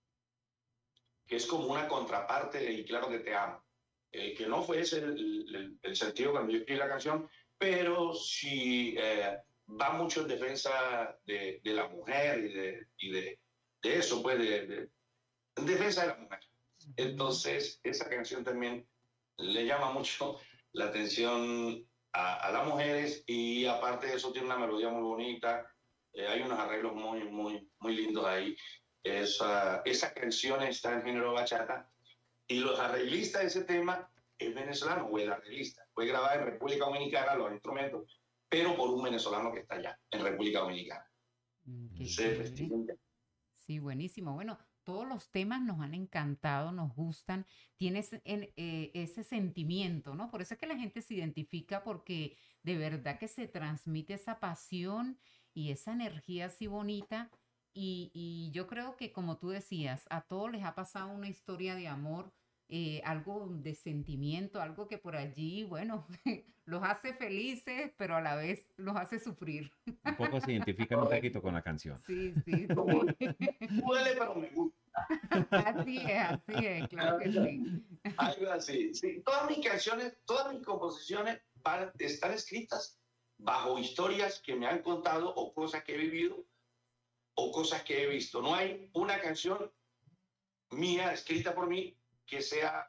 [SPEAKER 5] que es como una contraparte de Y claro que te amo. Eh, que no fue ese el, el, el sentido cuando yo escribí la canción, pero sí eh, va mucho en defensa de, de la mujer y de, y de, de eso, pues, de, de, en defensa de la mujer. Entonces, esa canción también le llama mucho la atención a, a las mujeres y aparte de eso tiene una melodía muy bonita, eh, hay unos arreglos muy, muy, muy lindos ahí. Esa, esa canción está en género bachata y los arreglistas de ese tema es venezolano, o el arreglista. Fue grabada en República Dominicana los instrumentos, pero por un venezolano que está allá, en República Dominicana.
[SPEAKER 1] Mm, qué
[SPEAKER 5] Se
[SPEAKER 1] chévere.
[SPEAKER 5] festival.
[SPEAKER 1] Sí, buenísimo. Bueno, todos los temas nos han encantado, nos gustan, tienes en- eh, ese sentimiento, ¿no? Por eso es que la gente se identifica porque de verdad que se transmite esa pasión y esa energía así bonita. Y, y yo creo que como tú decías, a todos les ha pasado una historia de amor, eh, algo de sentimiento, algo que por allí, bueno, los hace felices, pero a la vez los hace sufrir.
[SPEAKER 2] Un poco se identifican un poquito con la canción.
[SPEAKER 1] Sí, sí,
[SPEAKER 5] Como,
[SPEAKER 1] sí.
[SPEAKER 5] duele, pero me gusta.
[SPEAKER 1] Así es, así es, claro que sí.
[SPEAKER 5] Algo así. Sí. Todas mis canciones, todas mis composiciones van, están escritas bajo historias que me han contado o cosas que he vivido o cosas que he visto. No hay una canción mía escrita por mí que sea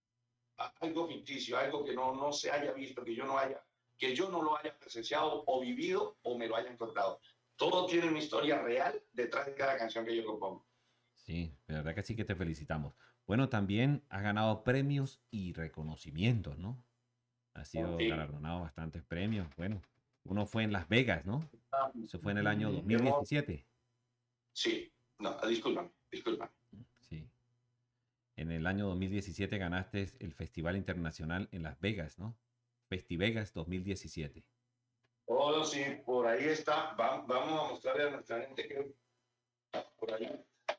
[SPEAKER 5] algo ficticio, algo que no, no se haya visto, que yo no haya, que yo no lo haya presenciado o vivido o me lo hayan contado. Todo tiene una historia real detrás de cada canción que yo compongo.
[SPEAKER 2] Sí, de verdad que sí que te felicitamos. Bueno, también has ganado premios y reconocimientos, ¿no? Has sido
[SPEAKER 5] Sí.
[SPEAKER 2] galardonado bastantes premios. Bueno, uno fue en Las Vegas, ¿no? Eso fue en el año dos mil diecisiete.
[SPEAKER 5] Sí, no, discúlpame, discúlpame.
[SPEAKER 2] Sí. En el año dos mil diecisiete ganaste el Festival Internacional en Las Vegas, ¿no? FestiVegas dos mil diecisiete.
[SPEAKER 5] Oh, sí, por ahí está. Va- vamos a mostrarle a nuestra gente que por ahí.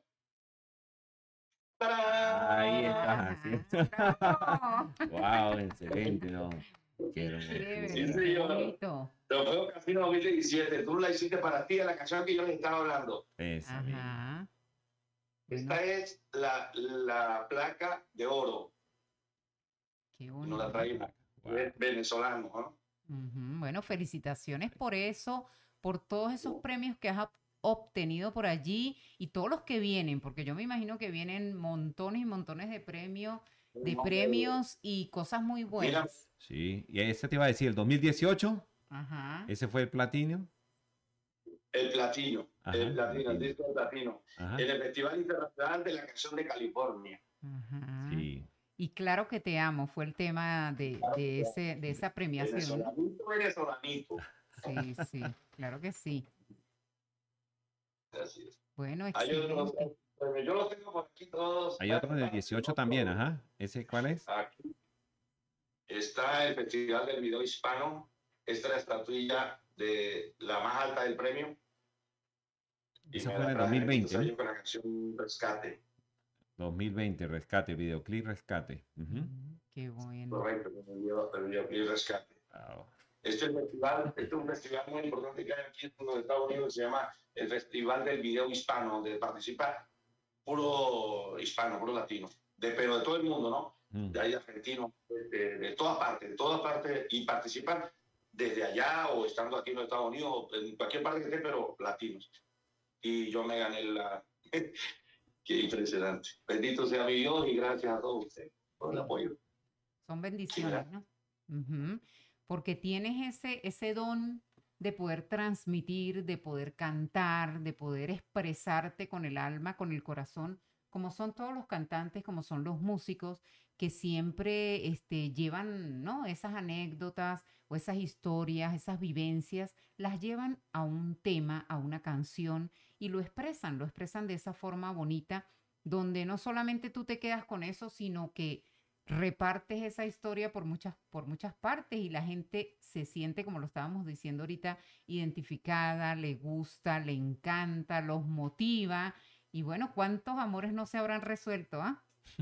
[SPEAKER 5] ¡Tarán!
[SPEAKER 2] Ahí estás. así. Wow, excelente, ¿no? Qué hermoso.
[SPEAKER 1] Chévere,
[SPEAKER 5] Sí,
[SPEAKER 1] qué
[SPEAKER 5] señor.
[SPEAKER 1] bonito.
[SPEAKER 5] Trofeo Casino dos mil diecisiete. Tú la hiciste para ti, la canción que yo les estaba hablando.
[SPEAKER 2] Esa misma.
[SPEAKER 1] Ajá.
[SPEAKER 5] Esta es la, la placa de oro.
[SPEAKER 1] Qué
[SPEAKER 5] Nos
[SPEAKER 1] bonito.
[SPEAKER 5] la traímos. Ve- Venezolano, ¿no?
[SPEAKER 1] Ujú. Bueno, felicitaciones por eso, por todos esos premios que has ob- obtenido por allí y todos los que vienen, porque yo me imagino que vienen montones y montones de premios, de premios y cosas muy
[SPEAKER 5] Mira,
[SPEAKER 1] buenas.
[SPEAKER 2] Sí, y ese te iba a decir, el dos mil dieciocho,
[SPEAKER 1] Ajá.
[SPEAKER 2] ese fue el platino.
[SPEAKER 5] el platino.
[SPEAKER 2] Ajá,
[SPEAKER 5] El platino, el
[SPEAKER 2] platino.
[SPEAKER 5] disco de platino.
[SPEAKER 2] Ajá.
[SPEAKER 5] En el Festival Internacional de la Canción de California.
[SPEAKER 1] Ajá.
[SPEAKER 2] Sí.
[SPEAKER 1] Y Claro que te amo fue el tema de, de, ese, de esa premiación. ¿no?
[SPEAKER 5] Venezolanito, venezolanito.
[SPEAKER 1] Sí, sí, claro que sí.
[SPEAKER 5] Así es.
[SPEAKER 1] Bueno,
[SPEAKER 5] Hay otros,
[SPEAKER 1] excelente.
[SPEAKER 5] bueno, yo los tengo por aquí todos.
[SPEAKER 2] Hay otro del dieciocho también, ajá. ¿Ese cuál es?
[SPEAKER 5] Aquí está el Festival del Video Hispano. Esta es la estatuilla de la más alta del premio. Y
[SPEAKER 2] Esa
[SPEAKER 5] me
[SPEAKER 2] fue en
[SPEAKER 5] la
[SPEAKER 2] el
[SPEAKER 5] traje
[SPEAKER 2] dos mil
[SPEAKER 5] aquí,
[SPEAKER 2] veinte,
[SPEAKER 5] salió
[SPEAKER 2] ¿no?
[SPEAKER 5] con la canción Rescate.
[SPEAKER 2] dos mil veinte, Rescate, videoclip Rescate. Ujú.
[SPEAKER 1] Mm, Qué bueno.
[SPEAKER 5] Correcto, el video- el videoclip Rescate.
[SPEAKER 2] Wow.
[SPEAKER 5] Este es, el festival, este es un festival muy importante que hay aquí en los Estados Unidos que se llama el Festival del Video Hispano, donde participa puro hispano, puro latino, de, pero de todo el mundo, ¿no?
[SPEAKER 2] Mm.
[SPEAKER 5] De ahí argentinos, de, de, de todas partes, de todas partes, y participan desde allá o estando aquí en los Estados Unidos, en cualquier parte que esté, pero latinos. Y yo me gané la... Qué impresionante. Bendito sea mi Dios y gracias a todos ustedes por el apoyo.
[SPEAKER 1] Son bendiciones, ¿no? Ujú. Porque tienes ese, ese don de poder transmitir, de poder cantar, de poder expresarte con el alma, con el corazón, como son todos los cantantes, como son los músicos, que siempre este, llevan, ¿no? Esas anécdotas o esas historias, esas vivencias, las llevan a un tema, a una canción y lo expresan, lo expresan de esa forma bonita, donde no solamente tú te quedas con eso, sino que repartes esa historia por muchas, por muchas partes y la gente se siente, como lo estábamos diciendo ahorita, identificada, le gusta, le encanta, los motiva. Y bueno, ¿cuántos amores no se habrán resuelto? ¿Ah?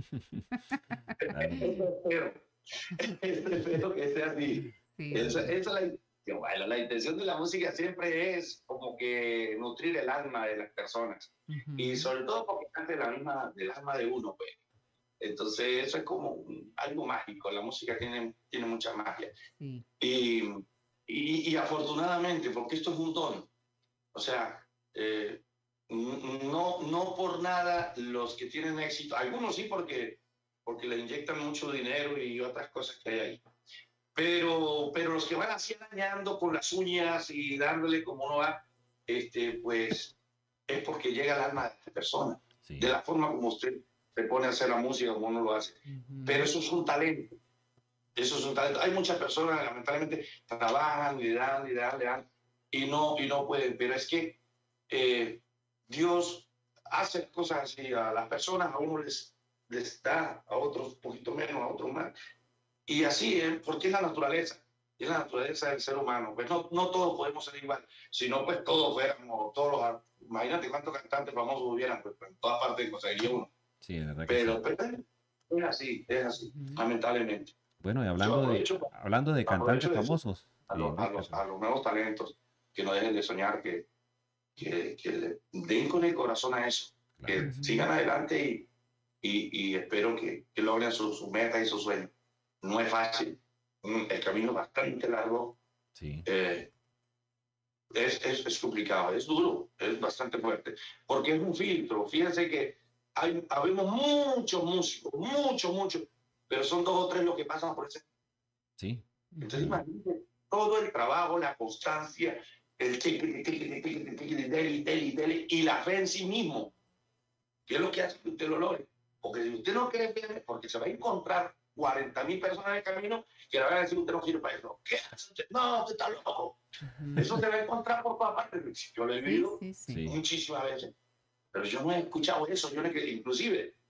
[SPEAKER 5] Eso espero. Eso espero que sea así.
[SPEAKER 1] Sí,
[SPEAKER 5] Esa,
[SPEAKER 1] sí.
[SPEAKER 5] esa es la intención. Bueno, la intención de la música siempre es como que nutrir el alma de las personas. Y
[SPEAKER 1] Ujú.
[SPEAKER 5] sobre todo porque cante la misma, del alma de uno, pues. Entonces, eso es como un- algo mágico. La música tiene, tiene mucha magia.
[SPEAKER 1] Sí.
[SPEAKER 5] Y, y, y afortunadamente, porque esto es un don. O sea, eh, n- no, no por nada los que tienen éxito, algunos sí porque, porque le inyectan mucho dinero y otras cosas que hay ahí. Pero, pero los que van así arañando con las uñas y dándole como no va, este, pues es porque llega al alma de la persona.
[SPEAKER 2] Sí.
[SPEAKER 5] De la forma como usted se pone a hacer la música, como uno lo hace.
[SPEAKER 1] Ujú.
[SPEAKER 5] Pero eso es un talento. Eso es un talento. Hay muchas personas, lamentablemente, trabajan, le dan, le dan, le dan, y no, y no pueden. Pero es que eh, Dios hace cosas así a las personas, a uno les, les da, a otros un poquito menos, a otros más. Y así es, porque es la naturaleza. Es la naturaleza del ser humano. Pues no, no todos podemos ser igual. Si no, pues todos fuéramos, todos los... Imagínate cuántos cantantes famosos hubieran, pues, pues en todas partes conseguiría uno.
[SPEAKER 2] Sí, la verdad que
[SPEAKER 5] Pero,
[SPEAKER 2] sí.
[SPEAKER 5] pero es así, es así,
[SPEAKER 1] Ujú.
[SPEAKER 5] lamentablemente.
[SPEAKER 2] Bueno, y
[SPEAKER 5] Yo
[SPEAKER 2] hablando de,
[SPEAKER 5] aprovecho pa-
[SPEAKER 2] hablando de cantantes
[SPEAKER 5] aprovecho de eso.
[SPEAKER 2] famosos.
[SPEAKER 5] A,
[SPEAKER 2] sí,
[SPEAKER 5] los, a,
[SPEAKER 2] Luis
[SPEAKER 5] los,
[SPEAKER 2] Carlos.
[SPEAKER 5] a los nuevos talentos, que no dejen de soñar, que, que, que le den con el corazón a eso, que
[SPEAKER 1] Ujú.
[SPEAKER 5] sigan adelante y, y, y espero que, que logren sus su metas y sus sueños. No es fácil, Mm, el camino es bastante largo,
[SPEAKER 2] Sí.
[SPEAKER 5] eh, es, es, es complicado, es duro, es bastante fuerte, porque es un filtro. Fíjense que hay, habemos muchos músicos, muchos, muchos, pero son dos o tres los que pasan por ese.
[SPEAKER 2] Sí.
[SPEAKER 5] Entonces,
[SPEAKER 1] Ujú.
[SPEAKER 5] imagínate todo el trabajo, la constancia, el tiqui, tiqui, tiqui, tiqui, tiqui, dele, dele, dele, y la fe en sí mismo, que es lo que hace que usted lo logre. Porque si usted no cree bien, porque se va a encontrar cuarenta mil personas en el camino que le van a decir usted no sirve para eso. ¿Qué hace usted? No, usted está loco.
[SPEAKER 1] Ujú.
[SPEAKER 5] Eso se va a encontrar por todas partes. Yo lo he
[SPEAKER 1] Sí,
[SPEAKER 5] vivido
[SPEAKER 1] sí, sí.
[SPEAKER 2] Sí.
[SPEAKER 5] muchísimas veces, pero yo no he escuchado eso. Yo no he, inclusive,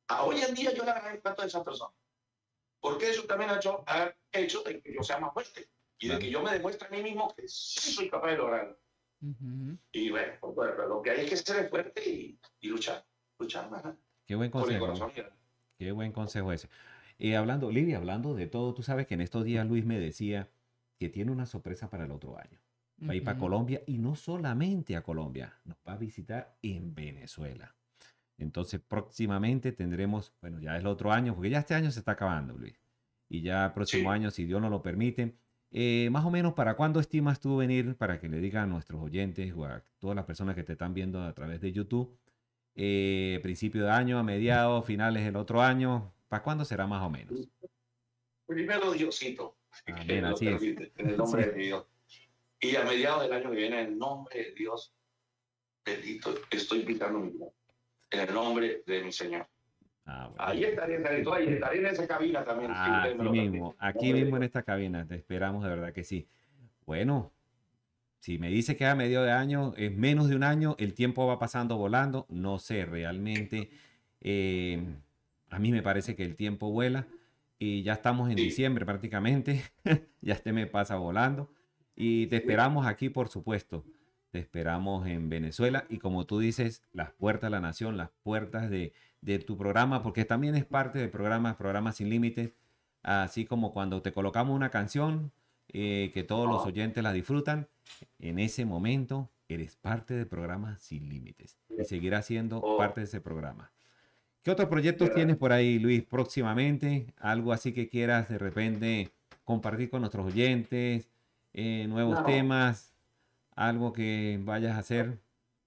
[SPEAKER 5] A hoy en día yo le agradezco a esas personas. Porque eso también ha hecho, ha hecho de que yo sea más fuerte y
[SPEAKER 2] Claro.
[SPEAKER 5] de que yo me demuestre a mí mismo que sí soy capaz de lograrlo.
[SPEAKER 1] Ujú.
[SPEAKER 5] Y bueno, pues, pues, lo que hay es que ser fuerte y, y luchar, luchar más
[SPEAKER 2] Qué buen
[SPEAKER 5] por el
[SPEAKER 2] consejo.
[SPEAKER 5] corazón. mira.
[SPEAKER 2] Qué buen consejo ese. Y hablando, Livia, hablando de todo, tú sabes que en estos días Luis me decía que tiene una sorpresa para el otro año. Va a ir para
[SPEAKER 1] Ujú.
[SPEAKER 2] Colombia y no solamente a Colombia, nos va a visitar en Venezuela. Entonces, próximamente tendremos, bueno, ya es el otro año, porque ya este año se está acabando, Luis. Y ya el próximo
[SPEAKER 5] Sí.
[SPEAKER 2] año, si Dios nos lo permite, eh, más o menos, ¿para cuándo estimas tú venir para que le digan a nuestros oyentes o a todas las personas que te están viendo a través de YouTube, eh, principio de año, a mediados, finales del otro año? ¿Para cuándo será más o menos?
[SPEAKER 5] Primero Diosito, que
[SPEAKER 2] Amén,
[SPEAKER 5] lo
[SPEAKER 2] así es.
[SPEAKER 5] permite, en el nombre
[SPEAKER 2] Sí.
[SPEAKER 5] de Dios. Y a mediados del año que viene, en el nombre de Dios, bendito, estoy pintando mi vida. En el nombre de mi Señor.
[SPEAKER 2] Ah, bueno.
[SPEAKER 5] Ahí estaré, estaré, tú, ahí estaré en esa cabina también. si ustedes me
[SPEAKER 2] Aquí
[SPEAKER 5] lo
[SPEAKER 2] mismo,
[SPEAKER 5] permiten.
[SPEAKER 2] aquí mismo en esta cabina, te esperamos de verdad que sí. Bueno, si me dice que a medio de año, es menos de un año, el tiempo va pasando volando, no sé, realmente, eh, a mí me parece que el tiempo vuela y ya estamos en
[SPEAKER 5] Sí.
[SPEAKER 2] diciembre prácticamente, ya este me pasa volando y te esperamos aquí, por supuesto, te esperamos en Venezuela y como tú dices, las puertas de la nación, las puertas de, de tu programa, porque también es parte del programa, Programas Sin Límites, así como cuando te colocamos una canción, eh, que todos los oyentes la disfrutan, en ese momento eres parte del programa Sin Límites y seguirás siendo
[SPEAKER 5] Oh.
[SPEAKER 2] parte de ese programa. ¿Qué otros proyectos tienes por ahí, Luis, próximamente? Algo así que quieras de repente compartir con nuestros oyentes, eh, nuevos
[SPEAKER 5] No.
[SPEAKER 2] temas, algo que vayas a hacer.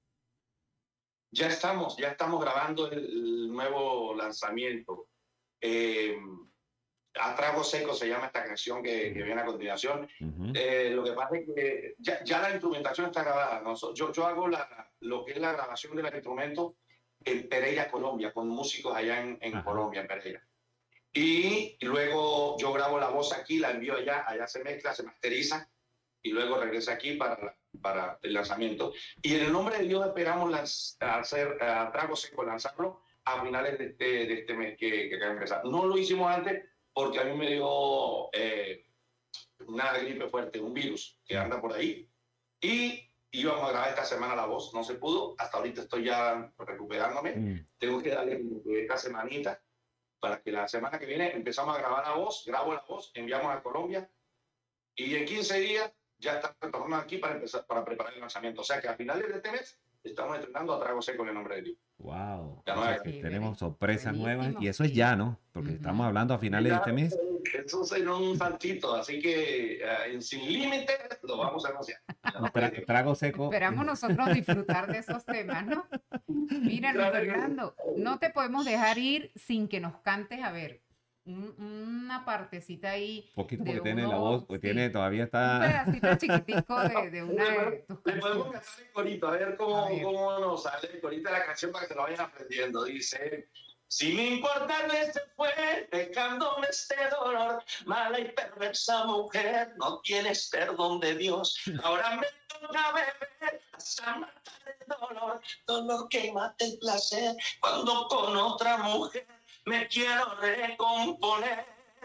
[SPEAKER 5] Ya estamos, ya estamos grabando el, el nuevo lanzamiento. Eh, a trago seco se llama esta canción que, que viene a continuación.
[SPEAKER 2] Ujú.
[SPEAKER 5] Eh, lo que pasa es que ya, ya la instrumentación está grabada. ¿no? Yo, yo hago la, lo que es la grabación de los instrumentos en Pereira, Colombia, con músicos allá en, en
[SPEAKER 2] Ajá.
[SPEAKER 5] Colombia, en Pereira. Y luego yo grabo la voz aquí, la envío allá, allá se mezcla, se masteriza y luego regresa aquí para, para el lanzamiento. Y en el nombre de Dios esperamos lanz, hacer a trago seco, lanzarlo a finales de este, de este mes que, que acaba de empezar. No lo hicimos antes porque a mí me dio eh, una gripe fuerte, un virus que anda por ahí. Y íbamos a grabar esta semana la voz, no se pudo. Hasta ahorita estoy ya recuperándome.
[SPEAKER 2] Mm.
[SPEAKER 5] Tengo que darle esta semanita para que la semana que viene empezamos a grabar la voz, grabo la voz, enviamos a Colombia y en quince días ya está retornando aquí para empezar, para preparar el lanzamiento. O sea que a finales de este mes estamos estrenando a trago seco en el nombre de Dios.
[SPEAKER 2] Wow.
[SPEAKER 5] Ya
[SPEAKER 2] O
[SPEAKER 5] no
[SPEAKER 2] sea
[SPEAKER 5] hay-
[SPEAKER 2] que
[SPEAKER 1] Sí,
[SPEAKER 2] tenemos
[SPEAKER 1] very-
[SPEAKER 2] sorpresas nuevas
[SPEAKER 1] buenísimo,
[SPEAKER 2] y eso es
[SPEAKER 1] sí.
[SPEAKER 2] ya, ¿no? Porque
[SPEAKER 1] Ujú.
[SPEAKER 2] estamos hablando a finales de este mes.
[SPEAKER 5] Eso es en un saltito, así que eh, en Sin Límites lo vamos a anunciar.
[SPEAKER 2] Tra- trago seco.
[SPEAKER 1] Esperamos nosotros disfrutar de esos temas, ¿no? Mira, Luis
[SPEAKER 5] Claro que sí.
[SPEAKER 1] Fernando, no te podemos dejar ir sin que nos cantes, a ver, un- una partecita ahí.
[SPEAKER 2] Un poquito
[SPEAKER 1] de
[SPEAKER 2] porque tiene la
[SPEAKER 1] uno-
[SPEAKER 2] voz, porque
[SPEAKER 1] sí,
[SPEAKER 2] tiene, todavía
[SPEAKER 1] un
[SPEAKER 2] está.
[SPEAKER 1] pedacito chiquitico de, de una de tus
[SPEAKER 5] Le podemos
[SPEAKER 1] canciones.
[SPEAKER 5] cantar el corito, a ver cómo,
[SPEAKER 1] A ver.
[SPEAKER 5] cómo nos sale el corito de la canción para que se lo vayan aprendiendo. Dice, sin importarle se fue, dejándome este dolor, mala y perversa mujer, no tienes perdón de Dios. Ahora me toca beber hasta matar el dolor, dolor que mata el placer, cuando con otra mujer me quiero recomponer.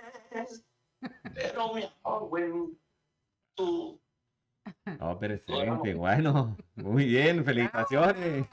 [SPEAKER 5] Pero mi amor, bueno, tú...
[SPEAKER 2] No, pero excelente, bueno, muy bien, felicitaciones.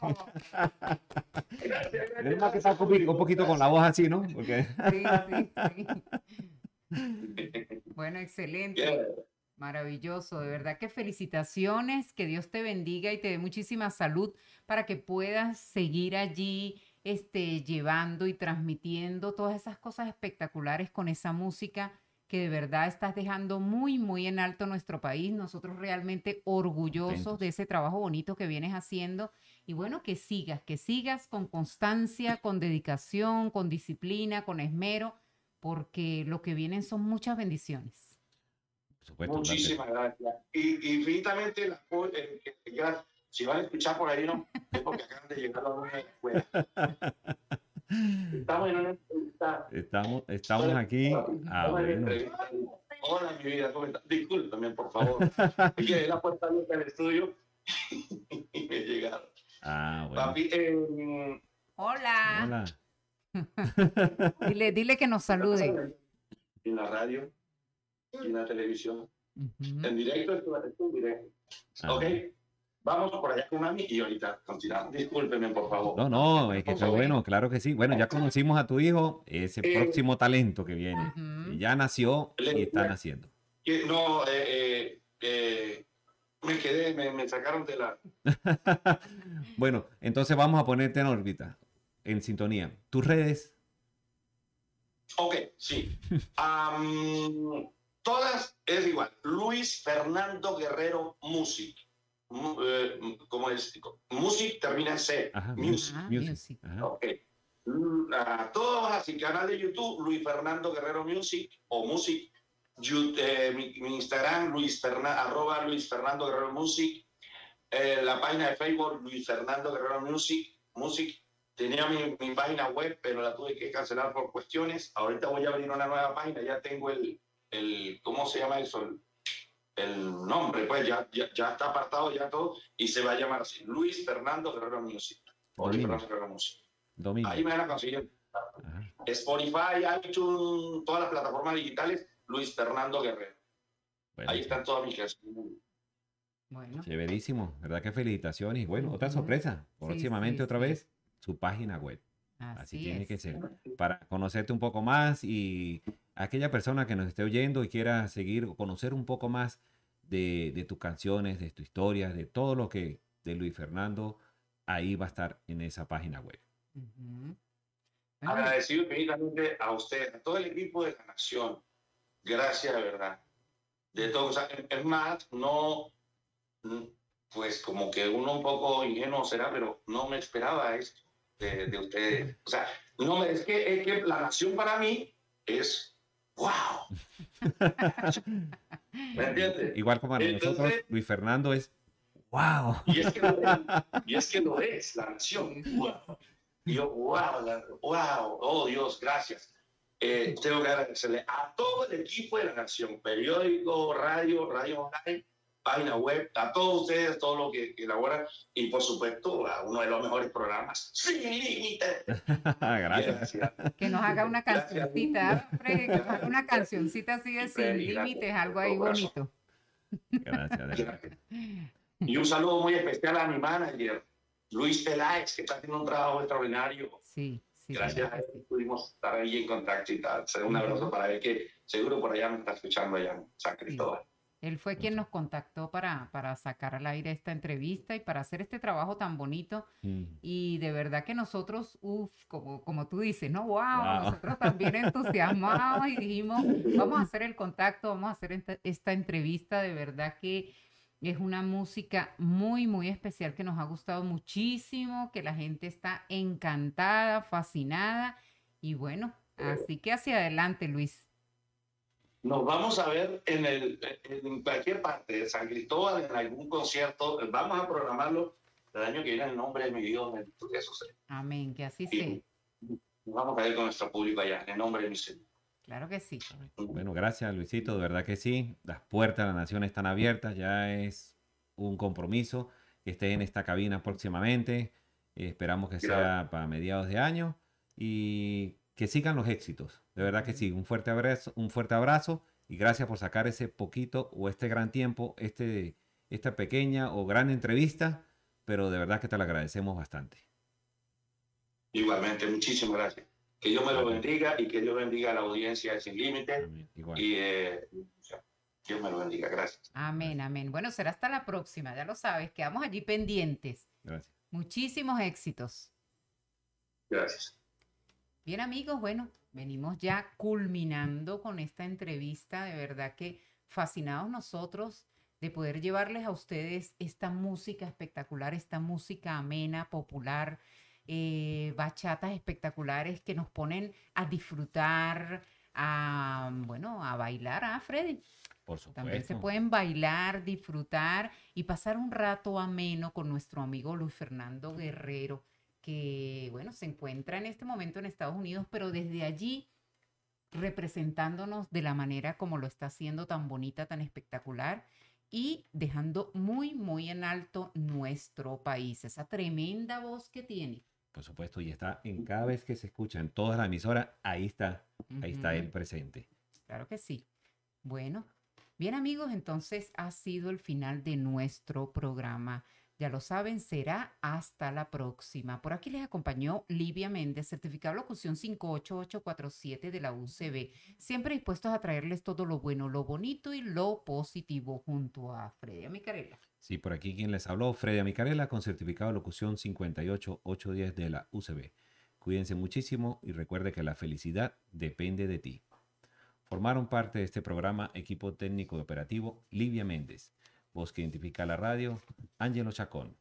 [SPEAKER 2] Es más que está un poquito, un poquito con la voz así, ¿no? Porque
[SPEAKER 1] Sí, sí, sí. Bueno, excelente. Maravilloso, de verdad que felicitaciones, que Dios te bendiga y te dé muchísima salud para que puedas seguir allí este, llevando y transmitiendo todas esas cosas espectaculares con esa música que de verdad estás dejando muy, muy en alto nuestro país. Nosotros realmente orgullosos
[SPEAKER 2] Contentos.
[SPEAKER 1] de ese trabajo bonito que vienes haciendo y bueno, que sigas, que sigas con constancia, con dedicación, con disciplina, con esmero, porque lo que vienen son muchas bendiciones.
[SPEAKER 2] por supuesto,
[SPEAKER 5] Muchísimas gracias. Y infinitamente, la, eh, eh, gracias. Si van a escuchar por ahí, no, es porque acaban de llegar a una escuela. Estamos en una entrevista.
[SPEAKER 2] Estamos, estamos aquí. Ah,
[SPEAKER 5] Estamos en
[SPEAKER 2] bueno.
[SPEAKER 5] entrevista. Hola, mi vida, ¿cómo estás? Discúlpame, por favor. Es que la puerta abierta del estudio y me llegaron.
[SPEAKER 2] Ah, bueno.
[SPEAKER 5] Papi, eh,
[SPEAKER 1] Hola.
[SPEAKER 2] Hola.
[SPEAKER 1] Dile, dile que nos salude.
[SPEAKER 5] En la radio y en la televisión.
[SPEAKER 1] Ujú.
[SPEAKER 5] En directo, esto esto en directo.
[SPEAKER 2] Ajá.
[SPEAKER 5] Ok, vamos por allá con mami y ahorita continuamos. Discúlpeme, por favor.
[SPEAKER 2] No, no, es que está
[SPEAKER 5] Ok.
[SPEAKER 2] bueno, claro que sí. Bueno, ya conocimos a tu hijo, ese
[SPEAKER 5] Eh,
[SPEAKER 2] próximo talento que viene.
[SPEAKER 1] Ujú.
[SPEAKER 2] Y ya nació
[SPEAKER 5] Le-
[SPEAKER 2] y está
[SPEAKER 5] le-
[SPEAKER 2] naciendo.
[SPEAKER 5] Que no, eh, eh, eh, me quedé, me, me sacaron de la...
[SPEAKER 2] Bueno, entonces vamos a ponerte en órbita, en sintonía. Tus redes,
[SPEAKER 5] Ok, sí. Am, todas es igual. Luis Fernando Guerrero Music. Mu- eh, ¿Cómo es? Music termina en C.
[SPEAKER 2] ajá,
[SPEAKER 5] Music.
[SPEAKER 1] Ah,
[SPEAKER 2] music,
[SPEAKER 1] music.
[SPEAKER 2] ajá.
[SPEAKER 5] Ok. Mm, a todos así, canal de YouTube, Luis Fernando Guerrero Music o Music. You- eh, mi, mi Instagram, Luis Ferna, arroba Luis Fernando Guerrero Music. Eh, la página de Facebook, Luis Fernando Guerrero Music. Music. Tenía mi, mi página web, pero la tuve que cancelar por cuestiones. Ahorita voy a abrir una nueva página. Ya tengo el, el ¿cómo se llama eso? El, el nombre, pues ya, ya, ya está apartado, ya todo. Y se va a llamar así, Luis Fernando Guerrero Music. O Luis
[SPEAKER 2] Domingo.
[SPEAKER 5] Fernando Guerrero Music.
[SPEAKER 2] Domingo.
[SPEAKER 5] Ahí me van a conseguir.
[SPEAKER 2] Ajá.
[SPEAKER 5] Spotify, iTunes, todas las plataformas digitales, Luis Fernando Guerrero.
[SPEAKER 2] Bueno,
[SPEAKER 5] Ahí están todas mis canciones.
[SPEAKER 1] Bueno,
[SPEAKER 2] chéverísimo, ¿verdad? Que felicitaciones. Y bueno, otra
[SPEAKER 1] Ujú.
[SPEAKER 2] sorpresa.
[SPEAKER 1] Sí,
[SPEAKER 2] Próximamente
[SPEAKER 1] sí,
[SPEAKER 2] otra
[SPEAKER 1] sí.
[SPEAKER 2] vez, su página web. Así
[SPEAKER 1] así
[SPEAKER 2] tiene
[SPEAKER 1] es.
[SPEAKER 2] que ser. Para conocerte un poco más y aquella persona que nos esté oyendo y quiera seguir o conocer un poco más de, de tus canciones, de tu historia, de todo lo que de Luis Fernando, ahí va a estar en esa página web.
[SPEAKER 1] Ujú. Bueno,
[SPEAKER 5] Agradecido infinitamente a usted, a todo el equipo de la Nación. Gracias, de verdad. De todo. O sea, es es más, no, mm, pues como que uno un poco ingenuo será, pero no me esperaba esto de, de ustedes. O sea, no me, es, que, es que la Nación para mí es wow. ¿Me entiendes?
[SPEAKER 2] Igual como para nosotros,
[SPEAKER 5] Entonces,
[SPEAKER 2] Luis Fernando es wow.
[SPEAKER 5] y es que lo es, y es, que lo es la Nación. Wow. Y yo, wow, la- wow, oh Dios, gracias. Eh, tengo que agradecerle a todo el equipo de la Nación, periódico, radio, radio online, página web, a todos ustedes, todo lo que, que elaboran y por supuesto a uno de los mejores programas, Sin Límite.
[SPEAKER 2] Gracias.
[SPEAKER 1] que nos haga una
[SPEAKER 5] Gracias.
[SPEAKER 1] cancioncita, Freddy, que nos haga una cancioncita así de
[SPEAKER 5] Y
[SPEAKER 1] sin
[SPEAKER 5] Freddy, gracias
[SPEAKER 1] límites,
[SPEAKER 5] por
[SPEAKER 1] algo
[SPEAKER 5] todo
[SPEAKER 1] ahí
[SPEAKER 5] corazón.
[SPEAKER 1] bonito.
[SPEAKER 2] Gracias, de verdad.
[SPEAKER 5] Y un saludo muy especial a mi manager, Luis Peláez, que está haciendo un trabajo extraordinario.
[SPEAKER 1] Sí, sí.
[SPEAKER 5] Gracias a
[SPEAKER 1] claro
[SPEAKER 5] él
[SPEAKER 1] que sí.
[SPEAKER 5] pudimos estar ahí en contacto y tal. Se da un abrazo para él que seguro por allá me está escuchando allá en San Cristóbal.
[SPEAKER 1] Él fue quien nos contactó para, para sacar al aire esta entrevista y para hacer este trabajo tan bonito.
[SPEAKER 2] Mm.
[SPEAKER 1] Y de verdad que nosotros, uff, como, como tú dices, ¿no? Wow,
[SPEAKER 2] Wow.
[SPEAKER 1] nosotros también entusiasmados y dijimos, vamos a hacer el contacto, vamos a hacer esta, esta entrevista. De verdad que es una música muy, muy especial que nos ha gustado muchísimo, que la gente está encantada, fascinada. Y bueno, así que hacia adelante, Luis.
[SPEAKER 5] Nos vamos a ver en, el, en cualquier parte de San Cristóbal, en algún concierto. Vamos a programarlo el año que viene en nombre de mi Dios, bendito que eso sea.
[SPEAKER 1] Amén, que así sea.
[SPEAKER 5] Y nos vamos a ver con nuestro público allá, en nombre de mi Señor.
[SPEAKER 1] Claro que sí.
[SPEAKER 2] Bueno, gracias Luisito, de verdad que sí. Las puertas de la nación están abiertas, ya es un compromiso que esté en esta cabina próximamente. Eh, esperamos que sea para mediados de año y que sigan los éxitos. De verdad que sí, un fuerte abrazo, un fuerte abrazo y gracias por sacar ese poquito o este gran tiempo, este, esta pequeña o gran entrevista, pero de verdad que te lo agradecemos bastante.
[SPEAKER 5] Igualmente, muchísimas gracias. Que Dios me lo bendiga y que Dios bendiga a la audiencia de Sin Límite.
[SPEAKER 2] Igual.
[SPEAKER 5] Y eh, Dios me lo bendiga. Gracias.
[SPEAKER 1] Amén, amén. Bueno, será hasta la próxima, ya lo sabes, quedamos allí pendientes.
[SPEAKER 2] Gracias.
[SPEAKER 1] Muchísimos éxitos.
[SPEAKER 5] Gracias.
[SPEAKER 1] Bien, amigos, bueno, venimos ya culminando con esta entrevista. De verdad que fascinados nosotros de poder llevarles a ustedes esta música espectacular, esta música amena, popular, eh, bachatas espectaculares que nos ponen a disfrutar, a, bueno, a bailar, ¿ah, Freddy?
[SPEAKER 2] Por supuesto.
[SPEAKER 1] También se pueden bailar, disfrutar y pasar un rato ameno con nuestro amigo Luis Fernando Guerrero, que, bueno, se encuentra en este momento en Estados Unidos, pero desde allí representándonos de la manera como lo está haciendo, tan bonita, tan espectacular, y dejando muy, muy en alto nuestro país, esa tremenda voz que tiene.
[SPEAKER 2] Por supuesto, y está en cada vez que se escucha en todas las emisoras, ahí está, ahí está él presente.
[SPEAKER 1] Claro que sí. Bueno, bien amigos, entonces ha sido el final de nuestro programa. Ya lo saben, será hasta la próxima. Por aquí les acompañó Livia Méndez, certificado de locución cinco ocho ocho cuatro siete de la U C B. Siempre dispuestos a traerles todo lo bueno, lo bonito y lo positivo junto a Freddy Amicarela.
[SPEAKER 2] Sí, por aquí quien les habló, Freddy Amicarela, con certificado de locución cincuenta y ocho ocho diez de la U C B. Cuídense muchísimo y recuerde que la felicidad depende de ti. Formaron parte de este programa equipo técnico y operativo Livia Méndez, voz que identifica la radio, Ángelo Chacón,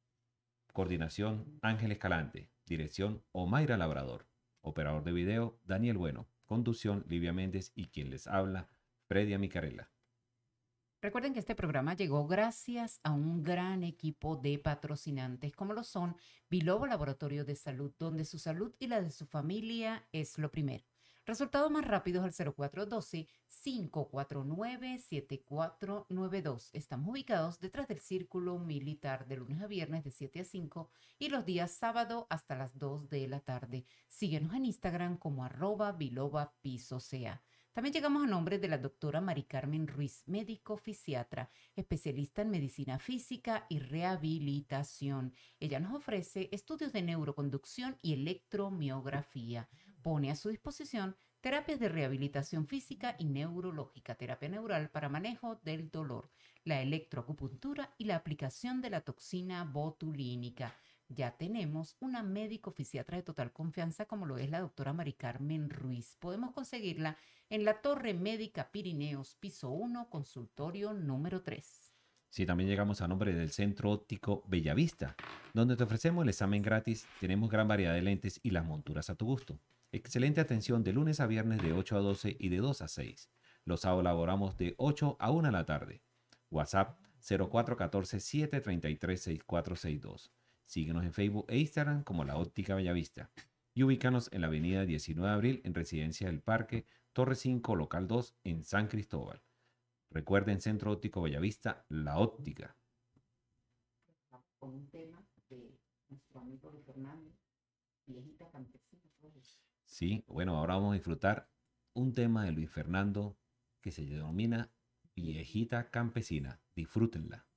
[SPEAKER 2] coordinación Ángel Escalante, dirección Omaira Labrador, operador de video Daniel Bueno, conducción Livia Méndez y quien les habla, Freddy Amicarela.
[SPEAKER 1] Recuerden que este programa llegó gracias a un gran equipo de patrocinantes, como lo son Bilobo Laboratorio de Salud, donde su salud y la de su familia es lo primero. Resultados más rápidos al cero cuatro uno dos, cinco cuatro nueve, siete cuatro nueve dos. Estamos ubicados detrás del Círculo Militar de lunes a viernes de siete a cinco y los días sábado hasta las dos de la tarde. Síguenos en Instagram como arroba biloba piso sea. También llegamos a nombre de la doctora Mari Carmen Ruiz, médico fisiatra, especialista en medicina física y rehabilitación. Ella nos ofrece estudios de neuroconducción y electromiografía. Pone a su disposición terapias de rehabilitación física y neurológica, terapia neural para manejo del dolor, la electroacupuntura y la aplicación de la toxina botulínica. Ya tenemos una médico fisiatra de total confianza como lo es la doctora Mari Carmen Ruiz. Podemos conseguirla en la Torre Médica Pirineos, piso uno, consultorio número tres.
[SPEAKER 2] Sí, también llegamos a nombre del Centro Óptico Bellavista, donde te ofrecemos el examen gratis, tenemos gran variedad de lentes y las monturas a tu gusto. Excelente atención de lunes a viernes de ocho a doce y de dos a seis. Los sábados laboramos de ocho a una de la tarde. WhatsApp cero cuatro uno cuatro, siete tres tres, seis cuatro seis dos. Síguenos en Facebook e Instagram como La Óptica Bellavista. Y ubícanos en la avenida diecinueve de abril en Residencia del Parque, Torre cinco, local dos, en San Cristóbal. Recuerden, Centro Óptico Bellavista, La Óptica.
[SPEAKER 1] Con un tema de nuestro amigo Luis Fernando, viejita campesina.
[SPEAKER 2] Sí, bueno, ahora vamos a disfrutar un tema de Luis Fernando que se denomina Viejita Campesina. Disfrútenla.